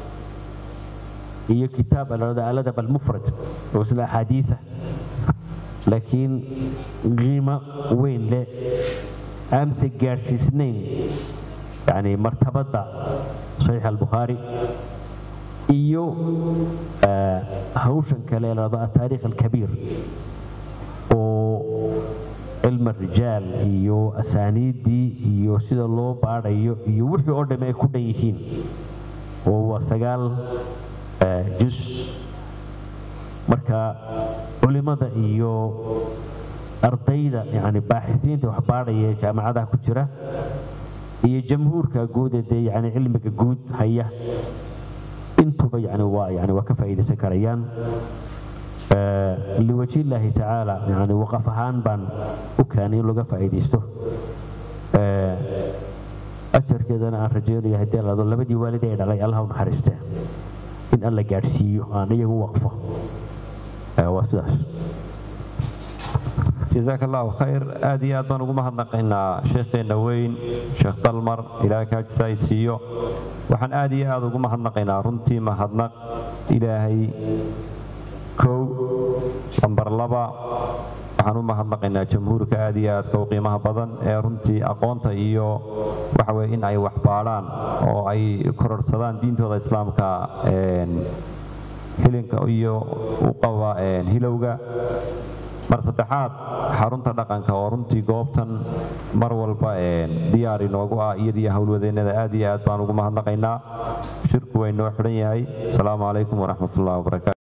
هي كتاب الأدب المفرد وصل حديثة لكن قيمة وين له أمس جارسي سنين يعني مرتبط صحيح البخاري إيو هوشن كلا التاريخ الكبير علم الرجال iyo asaaniidii iyo sida loo baarayo iyo wixii oo dhamay ku dhayihiin oo waa 9 juz marka culimada iyo ardayda yani baaxisiinta wax baaraya jaamacadaha ku jira iyo jamhuurka guud ee yani cilmiga guud haya intuba yani waa ka faa'iideysan karayaan لوجه الله تعالى يعني وقفهان بان وكان يلقى فايديسته ajarkeedana aan rajaynayo haddii la labadii waalid ee dhalay allah u naxariistee in alla gaadhsiiyo aan iyagu waqfo waa sidaas جزاك الله خير آدي أدوان وما هنقينا شيخنا وين شيخ دلمر إلى كاجساي سيو وحن آدي أدو وما هنقينا رنتي ما هنق إلهي كو أمبر لبا waxaan u mahadnaqaynaa jamhuurka aad iyo aadka u qiimaha badan ee runtii aqoonta iyo waxa weeye in ay wax baadhaan oo ay kororsadaan diintooda islaamka hilinka iyo u qaba hilowga mar saddexaad xarunta dhaqanka oo runtii goobtan mar walba diyaar inoogu ah iyadii howlwadeennada aad iyo aad baan ugu mahadnaqaynaa shirku way noo xidhan yahay asalaamu calaykum waraxmatullahi wabarakaatu